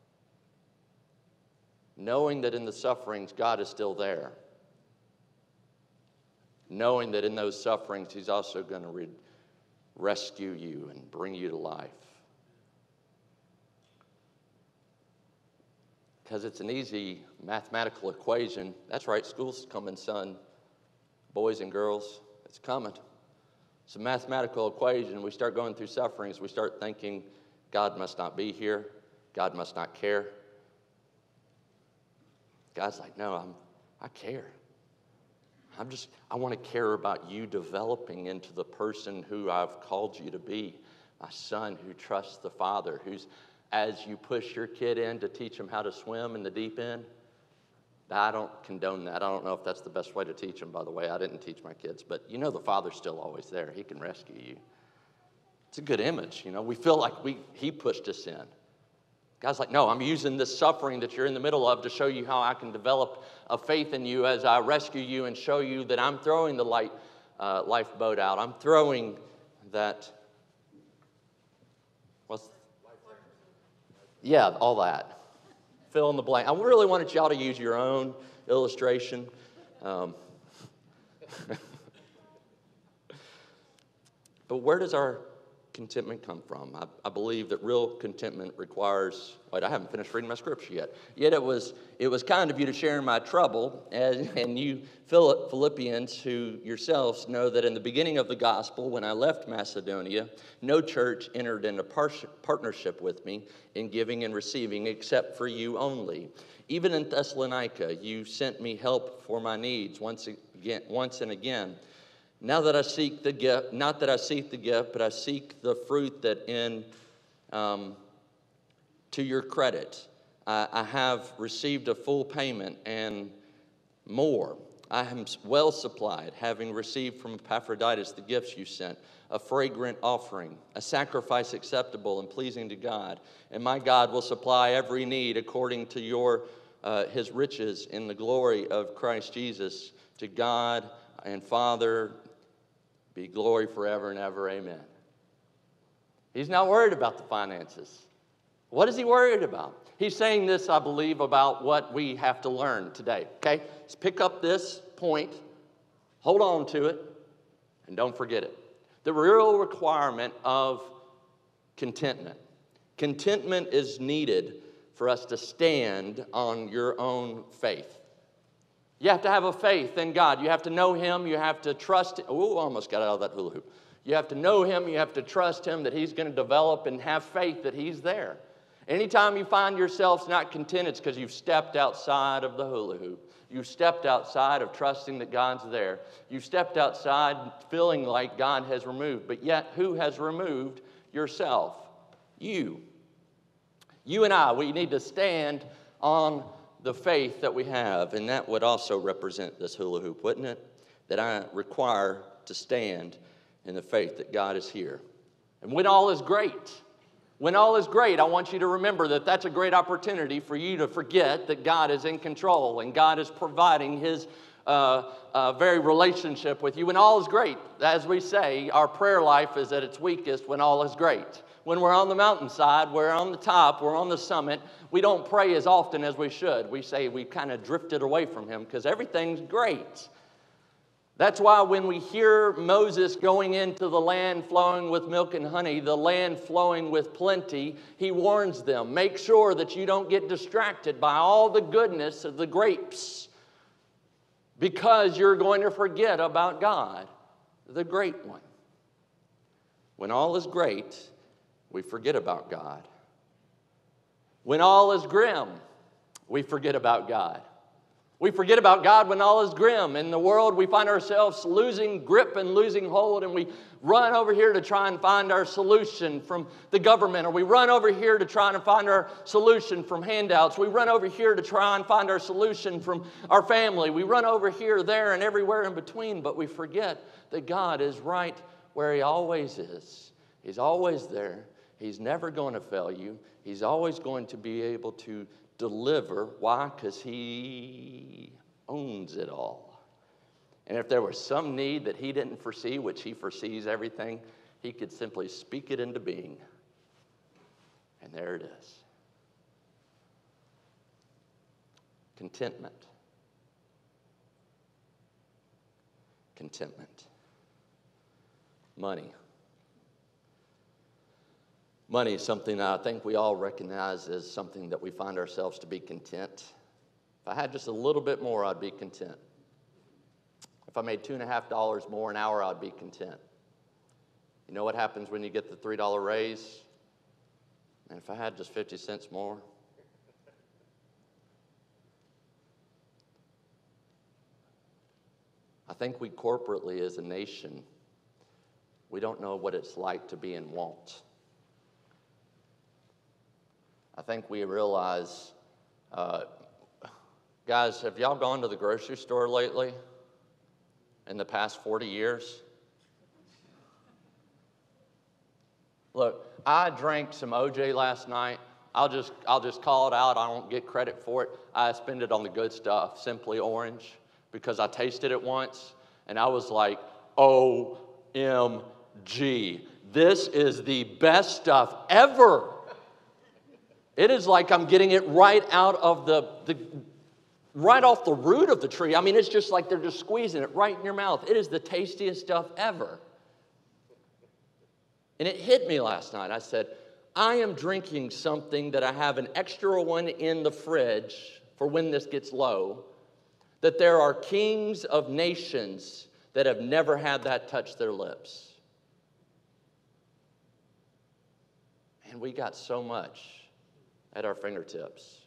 Knowing that in the sufferings, God is still there. Knowing that in those sufferings, he's also going to re- rescue you and bring you to life. Because it's an easy mathematical equation. That's right, school's coming, son. Boys and girls, it's coming. It's a mathematical equation. We start going through sufferings. We start thinking, God must not be here. God must not care. God's like, no, I'm, I care. I'm just, I want to care about you developing into the person who I've called you to be. My son who trusts the Father, who's, as you push your kid in to teach him how to swim in the deep end, I don't condone that. I don't know if that's the best way to teach them, by the way. I didn't teach my kids, but you know the Father's still always there. He can rescue you. It's a good image, you know. We feel like we, he pushed us in. God's like, no, I'm using this suffering that you're in the middle of to show you how I can develop a faith in you as I rescue you and show you that I'm throwing the light uh, lifeboat out. I'm throwing that, what's, yeah, all that. Fill in the blank. I really wanted y'all to use your own illustration. Um, but where does our contentment come from? I, I believe that real contentment requires, wait, I haven't finished reading my scripture yet. Yet it was it was kind of you to share in my trouble, and, and you Philippians, who yourselves know that in the beginning of the gospel, when I left Macedonia, no church entered into par- partnership with me in giving and receiving except for you only. Even in Thessalonica, you sent me help for my needs once again, once and again. Now that I seek the gift, not that I seek the gift, but I seek the fruit that in, um, to your credit, I, I have received a full payment and more. I am well supplied, having received from Epaphroditus the gifts you sent, a fragrant offering, a sacrifice acceptable and pleasing to God. And my God will supply every need according to your uh, his riches in the glory of Christ Jesus. To God and Father be glory forever and ever, amen. He's not worried about the finances. What is he worried about? He's saying this, I believe, about what we have to learn today, okay? Let's pick up this point, hold on to it, and don't forget it. The real requirement of contentment. Contentment is needed for us to stand on your own faith. You have to have a faith in God. You have to know him. You have to trust him. Oh, I almost got out of that hula hoop. You have to know him. You have to trust him that he's going to develop, and have faith that he's there. Anytime you find yourselves not content, it's because you've stepped outside of the hula hoop. You've stepped outside of trusting that God's there. You've stepped outside feeling like God has removed. But yet, who has removed yourself? You. You and I, we need to stand on the faith that we have, and that would also represent this hula hoop, wouldn't it? That I require to stand in the faith that God is here. And when all is great, when all is great, I want you to remember that that's a great opportunity for you to forget that God is in control and God is providing his uh, uh, very relationship with you. When all is great, as we say, our prayer life is at its weakest when all is great. When we're on the mountainside, we're on the top, we're on the summit, we don't pray as often as we should. We say we kind of drifted away from him because everything's great. That's why when we hear Moses going into the land flowing with milk and honey, the land flowing with plenty, he warns them, make sure that you don't get distracted by all the goodness of the grapes, because you're going to forget about God, the great one. When all is great, we forget about God. When all is grim, we forget about God. We forget about God when all is grim. In the world, we find ourselves losing grip and losing hold, and we run over here to try and find our solution from the government, or we run over here to try and find our solution from handouts. We run over here to try and find our solution from our family. We run over here, there, and everywhere in between, but we forget that God is right where he always is. He's always there. He's never going to fail you. He's always going to be able to deliver. Why? Because he owns it all. And if there was some need that he didn't foresee, which he foresees everything, he could simply speak it into being. And there it is. Contentment. Contentment. Money. Money is something that I think we all recognize as something that we find ourselves to be content. If I had just a little bit more, I'd be content. If I made two and a half dollars more an hour, I'd be content. You know what happens when you get the three dollar raise? And if I had just fifty cents more. I think we corporately as a nation, we don't know what it's like to be in want. I think we realize, uh, guys, have y'all gone to the grocery store lately in the past forty years? Look, I drank some O J last night. I'll just, I'll just call it out. I don't get credit for it. I spend it on the good stuff, Simply Orange, because I tasted it once, and I was like, O M G. This is the best stuff ever. It is like I'm getting it right out of the, the, right off the root of the tree. I mean, it's just like they're just squeezing it right in your mouth. It is the tastiest stuff ever. And it hit me last night. I said, I am drinking something that I have an extra one in the fridge for when this gets low, that there are kings of nations that have never had that touch their lips. And we got so much at our fingertips.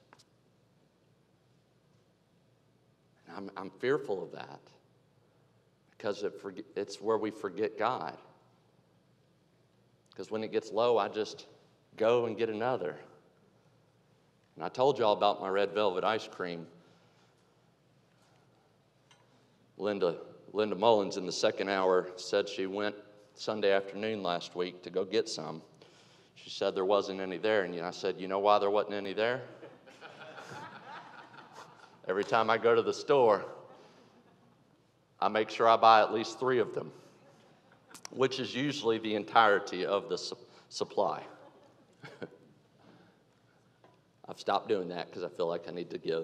And I'm, I'm fearful of that because it forget, it's where we forget God. Because when it gets low, I just go and get another. And I told y'all about my red velvet ice cream. Linda, Linda Mullins in the second hour said she went Sunday afternoon last week to go get some. She said there wasn't any there, and I said, you know why there wasn't any there? Every time I go to the store, I make sure I buy at least three of them, which is usually the entirety of the su- supply. I've stopped doing that because I feel like I need to give,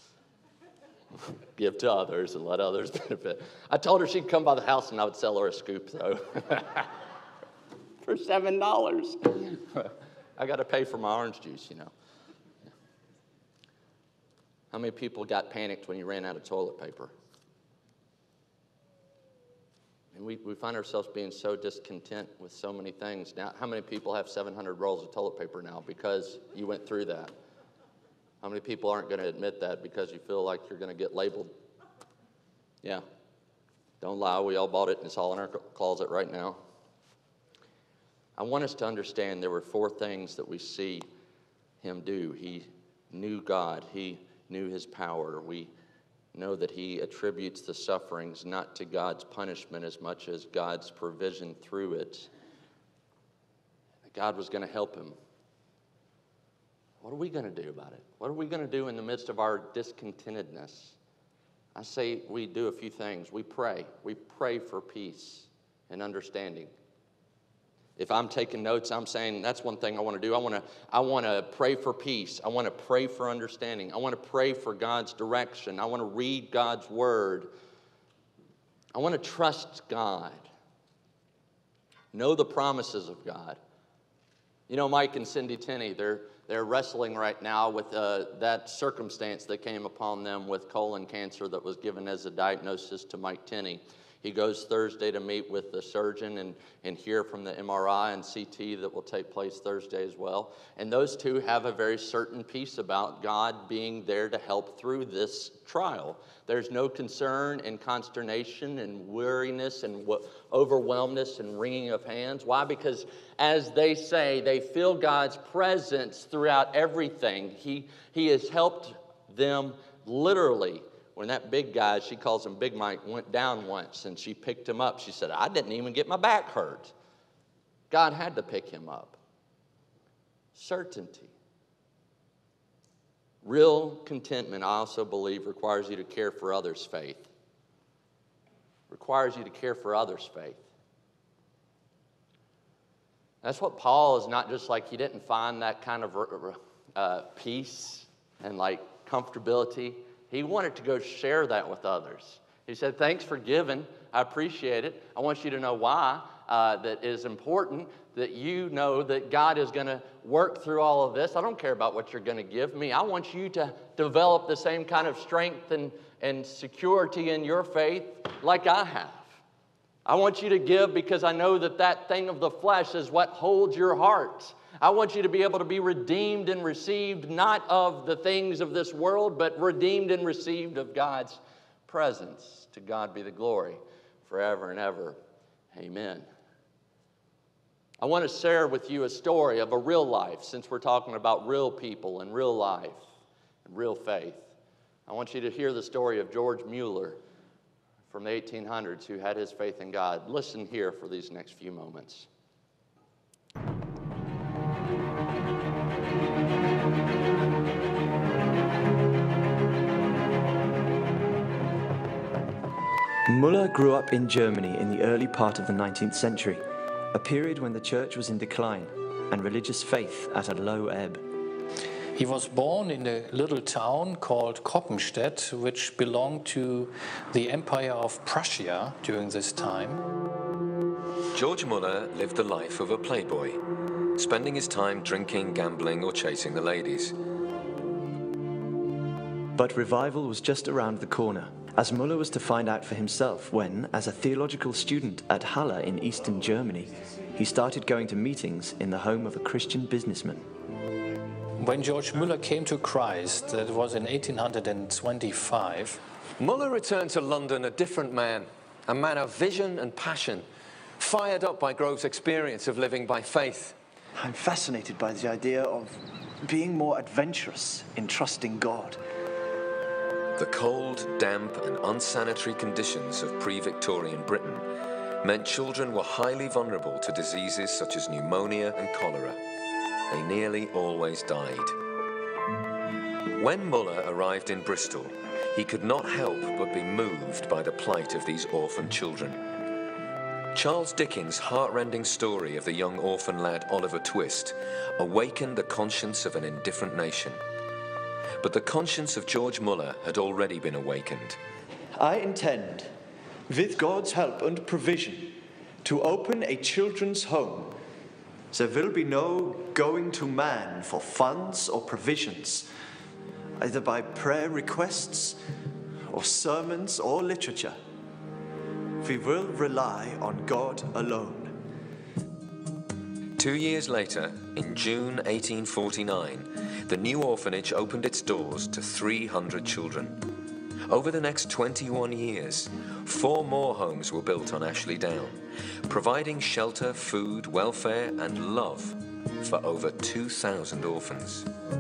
give to others and let others benefit. I told her she'd come by the house and I would sell her a scoop, though. For seven dollars. I got to pay for my orange juice, you know. How many people got panicked when you ran out of toilet paper? And we, we find ourselves being so discontent with so many things. Now, how many people have seven hundred rolls of toilet paper now because you went through that? How many people aren't going to admit that because you feel like you're going to get labeled? Yeah. Don't lie, we all bought it and it's all in our closet right now. I want us to understand there were four things that we see him do. He knew God. He knew his power. We know that he attributes the sufferings not to God's punishment as much as God's provision through it. God was going to help him. What are we going to do about it? What are we going to do in the midst of our discontentedness? I say we do a few things. We pray. We pray for peace and understanding. If I'm taking notes, I'm saying that's one thing I want to do. I want to I want to pray for peace. I want to pray for understanding. I want to pray for God's direction. I want to read God's word. I want to trust God. Know the promises of God. You know, Mike and Cindy Tenney, they're they're wrestling right now with uh, that circumstance that came upon them with colon cancer that was given as a diagnosis to Mike Tenney. He goes Thursday to meet with the surgeon and, and hear from the M R I and C T that will take place Thursday as well. And those two have a very certain peace about God being there to help through this trial. There's no concern and consternation and weariness and overwhelmness and wringing of hands. Why? Because as they say, they feel God's presence throughout everything. He, he has helped them literally. When that big guy, she calls him Big Mike, went down once and she picked him up, she said, I didn't even get my back hurt. God had to pick him up. Certainty. Real contentment, I also believe, requires you to care for others' faith. Requires you to care for others' faith. That's what Paul is not just like, he didn't find that kind of uh, peace and like comfortability. He wanted to go share that with others. He said, thanks for giving. I appreciate it. I want you to know why uh, that is important, that you know that God is going to work through all of this. I don't care about what you're going to give me. I want you to develop the same kind of strength and, and security in your faith like I have. I want you to give because I know that that thing of the flesh is what holds your heart. I want you to be able to be redeemed and received not of the things of this world, but redeemed and received of God's presence. To God be the glory forever and ever. Amen. I want to share with you a story of a real life, since we're talking about real people and real life and real faith. I want you to hear the story of George Mueller from the eighteen hundreds who had his faith in God. Listen here for these next few moments. Müller grew up in Germany in the early part of the nineteenth century, a period when the church was in decline and religious faith at a low ebb. He was born in a little town called Koppenstedt, which belonged to the Empire of Prussia during this time. George Müller lived the life of a playboy, spending his time drinking, gambling, or chasing the ladies. But revival was just around the corner, as Müller was to find out for himself when, as a theological student at Halle in eastern Germany, he started going to meetings in the home of a Christian businessman. When George Müller came to Christ, that was in eighteen twenty-five. Müller returned to London a different man, a man of vision and passion, fired up by Grove's experience of living by faith. I'm fascinated by the idea of being more adventurous in trusting God. The cold, damp, and unsanitary conditions of pre-Victorian Britain meant children were highly vulnerable to diseases such as pneumonia and cholera. They nearly always died. When Müller arrived in Bristol, he could not help but be moved by the plight of these orphan children. Charles Dickens' heartrending story of the young orphan lad Oliver Twist awakened the conscience of an indifferent nation. But the conscience of George Müller had already been awakened. I intend, with God's help and provision, to open a children's home. There will be no going to man for funds or provisions, either by prayer requests or sermons or literature. We will rely on God alone. Two years later, in June eighteen forty-nine, the new orphanage opened its doors to three hundred children. Over the next twenty-one years, four more homes were built on Ashley Down, providing shelter, food, welfare, and love for over two thousand orphans.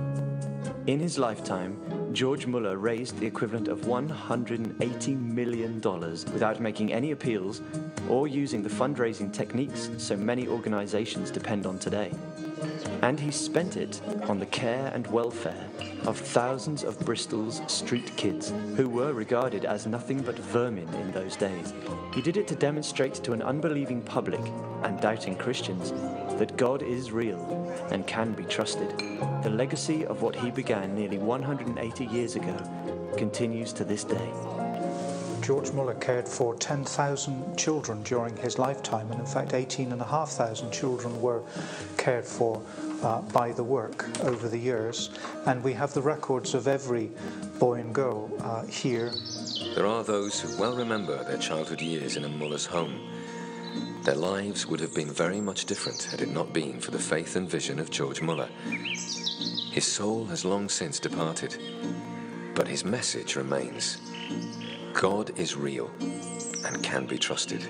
In his lifetime, George Müller raised the equivalent of one hundred eighty million dollars without making any appeals or using the fundraising techniques so many organizations depend on today. And he spent it on the care and welfare of thousands of Bristol's street kids who were regarded as nothing but vermin in those days. He did it to demonstrate to an unbelieving public and doubting Christians that God is real and can be trusted. The legacy of what he began nearly one hundred eighty years ago continues to this day. George Müller cared for ten thousand children during his lifetime, and in fact eighteen thousand five hundred children were cared for uh, by the work over the years. And we have the records of every boy and girl uh, here. There are those who well remember their childhood years in a Müller's home. Their lives would have been very much different had it not been for the faith and vision of George Müller. His soul has long since departed, but his message remains. God is real and can be trusted.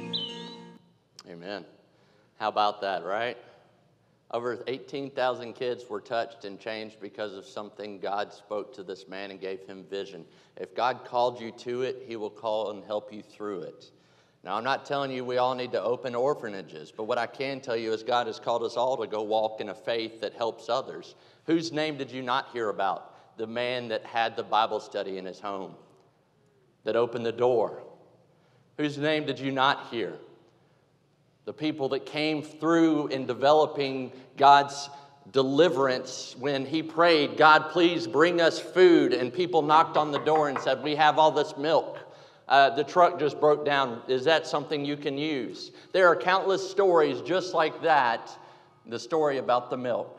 Amen. How about that, right? Over eighteen thousand kids were touched and changed because of something God spoke to this man and gave him vision. If God called you to it, he will call and help you through it. Now, I'm not telling you we all need to open orphanages, but what I can tell you is God has called us all to go walk in a faith that helps others. Whose name did you not hear about? The man that had the Bible study in his home, that opened the door. Whose name did you not hear? The people that came through in developing God's deliverance when he prayed, God, please bring us food, and people knocked on the door and said, we have all this milk. Uh, the truck just broke down. Is that something you can use? There are countless stories just like that. The story about the milk.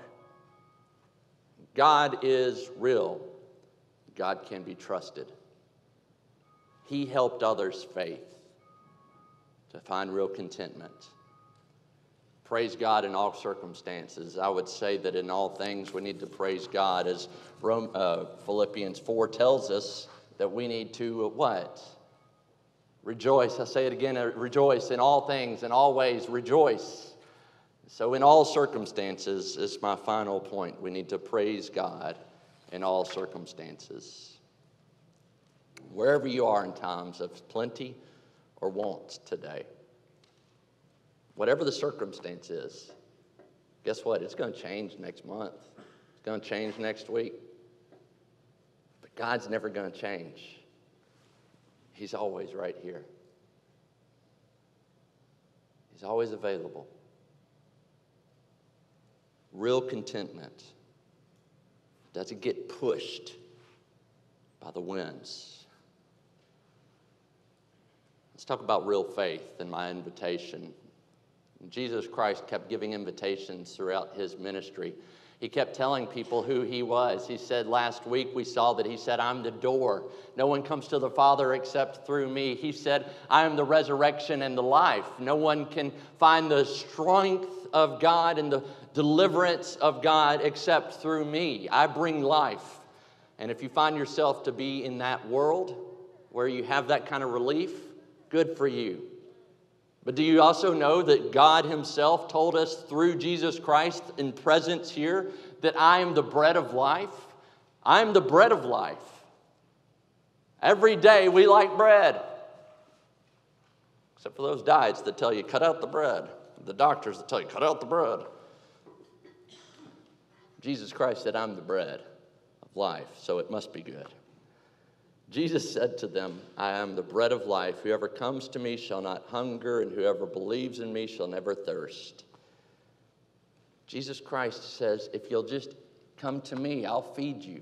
God is real. God can be trusted. He helped others' faith to find real contentment. Praise God in all circumstances. I would say that in all things we need to praise God, as Rome, uh, Philippians four tells us that we need to uh, what? Rejoice. I say it again, uh, rejoice in all things, in all ways, rejoice. So in all circumstances is my final point. We need to praise God in all circumstances. Wherever you are in times of plenty or want today, whatever the circumstance is, guess what? It's going to change next month. It's going to change next week. But God's never going to change. He's always right here. He's always available. Real contentment doesn't get pushed by the winds. Let's talk about real faith in my invitation. Jesus Christ kept giving invitations throughout his ministry. He kept telling people who he was. He said last week, we saw that he said, I'm the door. No one comes to the Father except through me. He said, I am the resurrection and the life. No one can find the strength of God and the deliverance of God except through me. I bring life. And if you find yourself to be in that world where you have that kind of relief, good for you. But do you also know that God himself told us through Jesus Christ in presence here that I am the bread of life? I am the bread of life. Every day we like bread. Except for those diets that tell you, cut out the bread. The doctors that tell you, cut out the bread. Jesus Christ said, I'm the bread of life, so it must be good. Jesus said to them, I am the bread of life. Whoever comes to me shall not hunger, and whoever believes in me shall never thirst. Jesus Christ says, if you'll just come to me, I'll feed you.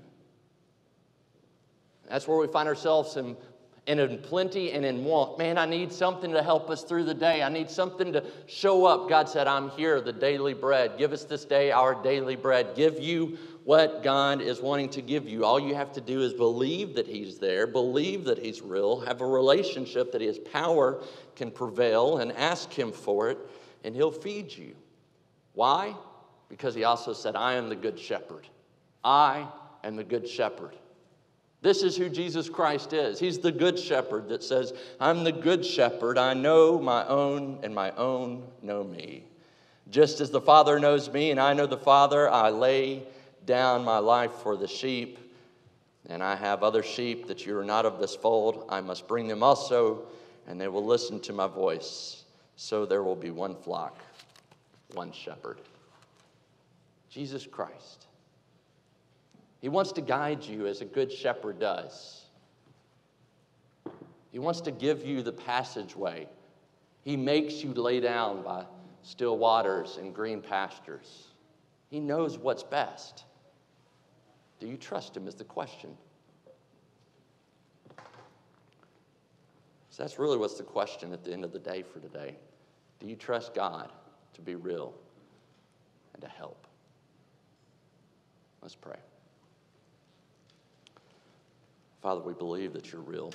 That's where we find ourselves in, and in plenty and in want. Man, I need something to help us through the day. I need something to show up. God said, I'm here, the daily bread. Give us this day our daily bread. Give you what God is wanting to give you. All you have to do is believe that he's there, believe that he's real, have a relationship that his power can prevail, and ask him for it, and he'll feed you. Why? Because he also said, I am the good shepherd. I am the good shepherd. This is who Jesus Christ is. He's the good shepherd that says, I'm the good shepherd. I know my own, and my own know me. Just as the Father knows me, and I know the Father, I lay down my life for the sheep, and I have other sheep that you are not of this fold. I must bring them also, and they will listen to my voice. So there will be one flock, one shepherd. Jesus Christ. He wants to guide you as a good shepherd does. He wants to give you the passageway. He makes you lay down by still waters and green pastures. He knows what's best. Do you trust him is the question. So that's really what's the question at the end of the day for today. Do you trust God to be real and to help? Let's pray. Father, we believe that you're real.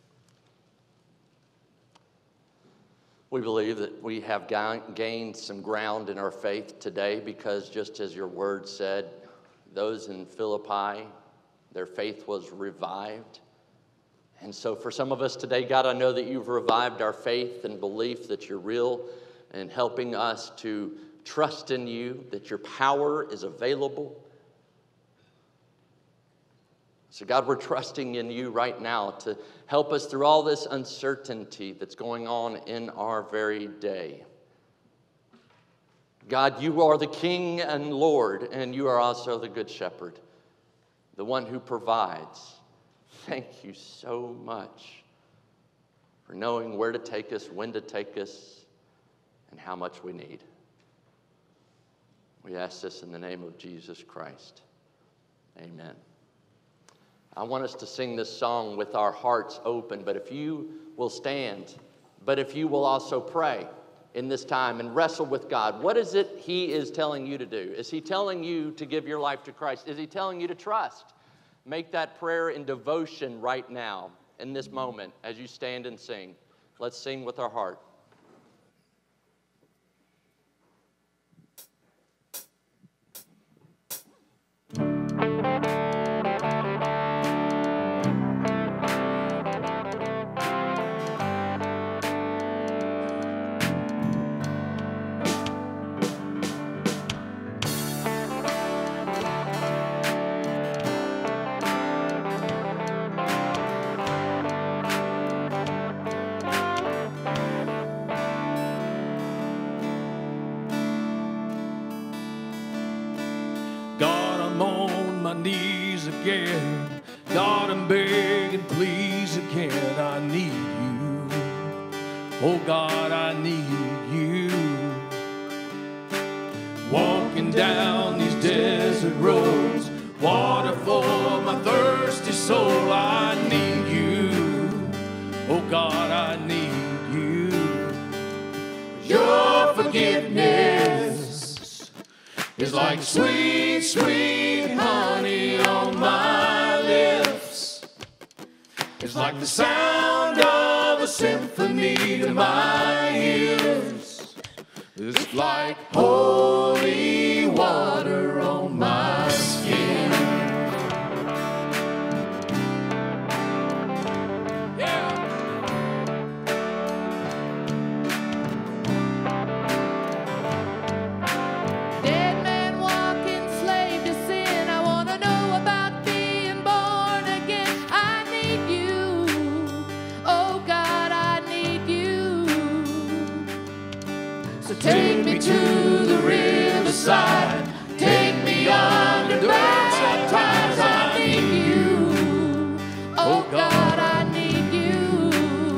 We believe that we have gained some ground in our faith today because just as your word said, those in Philippi, their faith was revived. And so for some of us today, God, I know that you've revived our faith and belief that you're real and helping us to trust in you, that your power is available. So God, we're trusting in you right now to help us through all this uncertainty that's going on in our very day. God, you are the King and Lord, and you are also the Good Shepherd, the one who provides. Thank you so much for knowing where to take us, when to take us, and how much we need. We ask this in the name of Jesus Christ. Amen. I want us to sing this song with our hearts open, but if you will stand, but if you will also pray in this time and wrestle with God. What is it he is telling you to do? Is he telling you to give your life to Christ? Is he telling you to trust? Make that prayer in devotion right now, in this moment, as you stand and sing. Let's sing with our heart. I'm on my knees again. God, I'm begging, please again. I need you. Oh God, I need you. Walking down these desert roads, water for my thirsty soul. I need you. Oh God, I need you. Your forgiveness is like sweet, sweet honey on my lips. It's like the sound of a symphony to my ears. It's like holy water on my skin. Yeah. Dead man walking, slave to sin. I want to know about being born again. I need you. Oh God, I need you. So take me to the riverside. Take me under bad times. I need you. Oh God, I need you.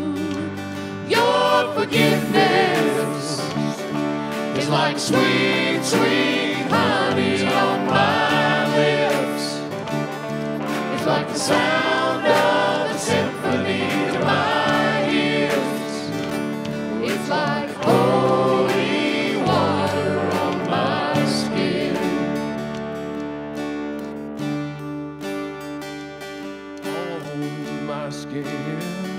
Your forgiveness is like sweet, sweet honey on my lips. It's like the sound of a symphony to my ears. It's like holy water on my skin. On my skin.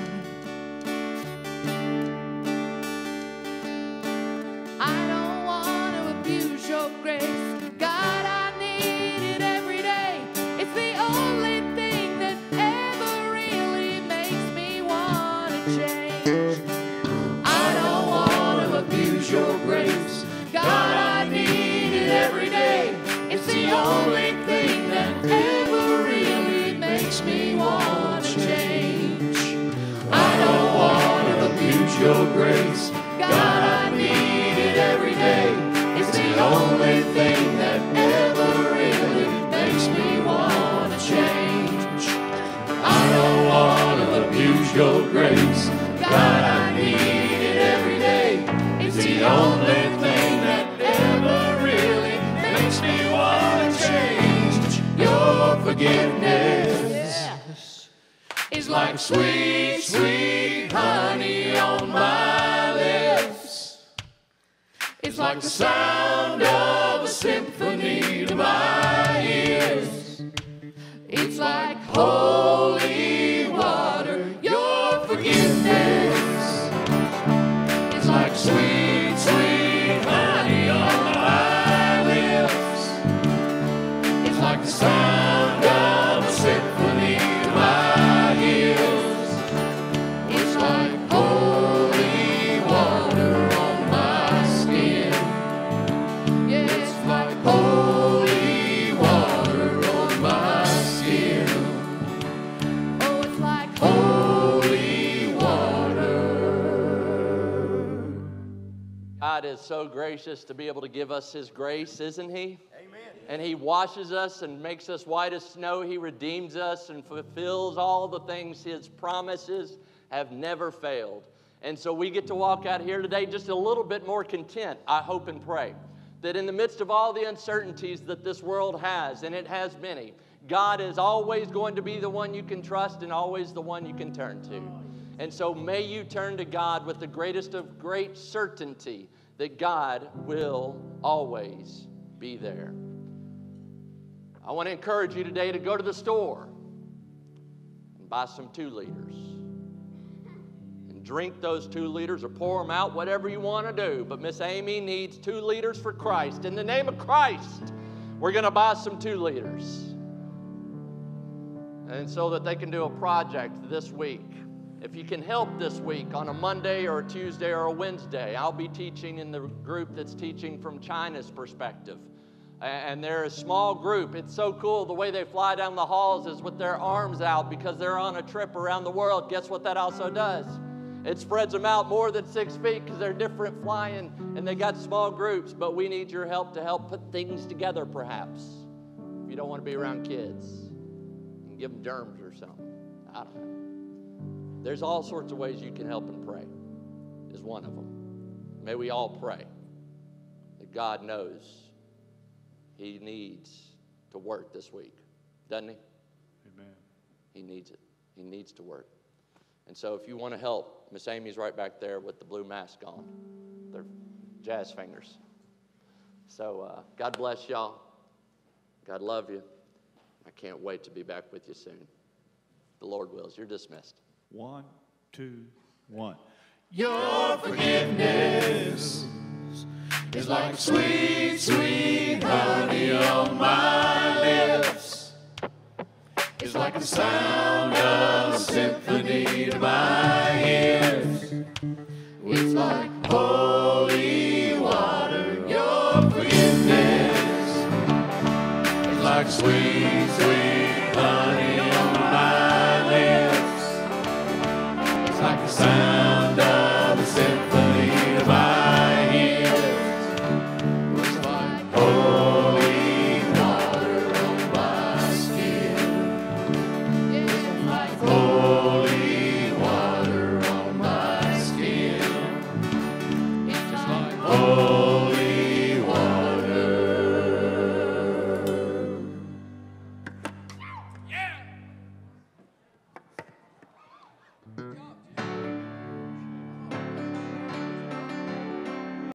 I don't want to abuse your grace. God, I need it every day. It's the only thing that ever really makes me want to change. I don't want to abuse your grace. God, I need it every day. It's the only thing that ever really makes me want to change. I don't want to abuse your grace. God, I need it every day. It's the only thing that ever really makes me want to change. I don't want to abuse your grace. God, I need it every day. It's the only thing that ever really makes me want to change. Your forgiveness is like sweet, sweet honey on my lips. It's like the sound of a symphony to my ears. It's like holy water. Your forgiveness is like sweet, sweet honey on my lips. It's like the sound of a symphony to my ears. It's like holy water on my skin. Yeah, it's like holy water on my skin. Oh, it's like holy water. God is so gracious to be able to give us His grace, isn't He? Amen. And He washes us and makes us white as snow. He redeems us and fulfills all the things His promises have never failed. And so we get to walk out here today just a little bit more content, I hope and pray, that in the midst of all the uncertainties that this world has, and it has many, God is always going to be the one you can trust and always the one you can turn to. And so may you turn to God with the greatest of great certainty that God will always be there. I want to encourage you today to go to the store and buy some two liters. And drink those two liters or pour them out, whatever you want to do. But Miss Amy needs two liters for Christ. In the name of Christ, we're going to buy some two liters. And so that they can do a project this week. If you can help this week on a Monday or a Tuesday or a Wednesday, I'll be teaching in the group that's teaching from China's perspective. And they're a small group. It's so cool. The way they fly down the halls is with their arms out because they're on a trip around the world. Guess what that also does? It spreads them out more than six feet because they're different flying and they got small groups. But we need your help to help put things together perhaps. If you don't want to be around kids and give them germs or something. I don't know. There's all sorts of ways you can help and pray, is one of them. May we all pray that God knows He needs to work this week, doesn't He? Amen. He needs it. He needs to work. And so if you want to help, Miss Amy's right back there with the blue mask on. They're jazz fingers. So uh, God bless y'all. God love you. I can't wait to be back with you soon. The Lord wills. You're dismissed. One, two, one. Your forgiveness is like sweet, sweet honey on my lips. It's like the sound of a symphony to my ears. It's like holy water. Your forgiveness is like sweet, sweet honey on my lips. It's like the sound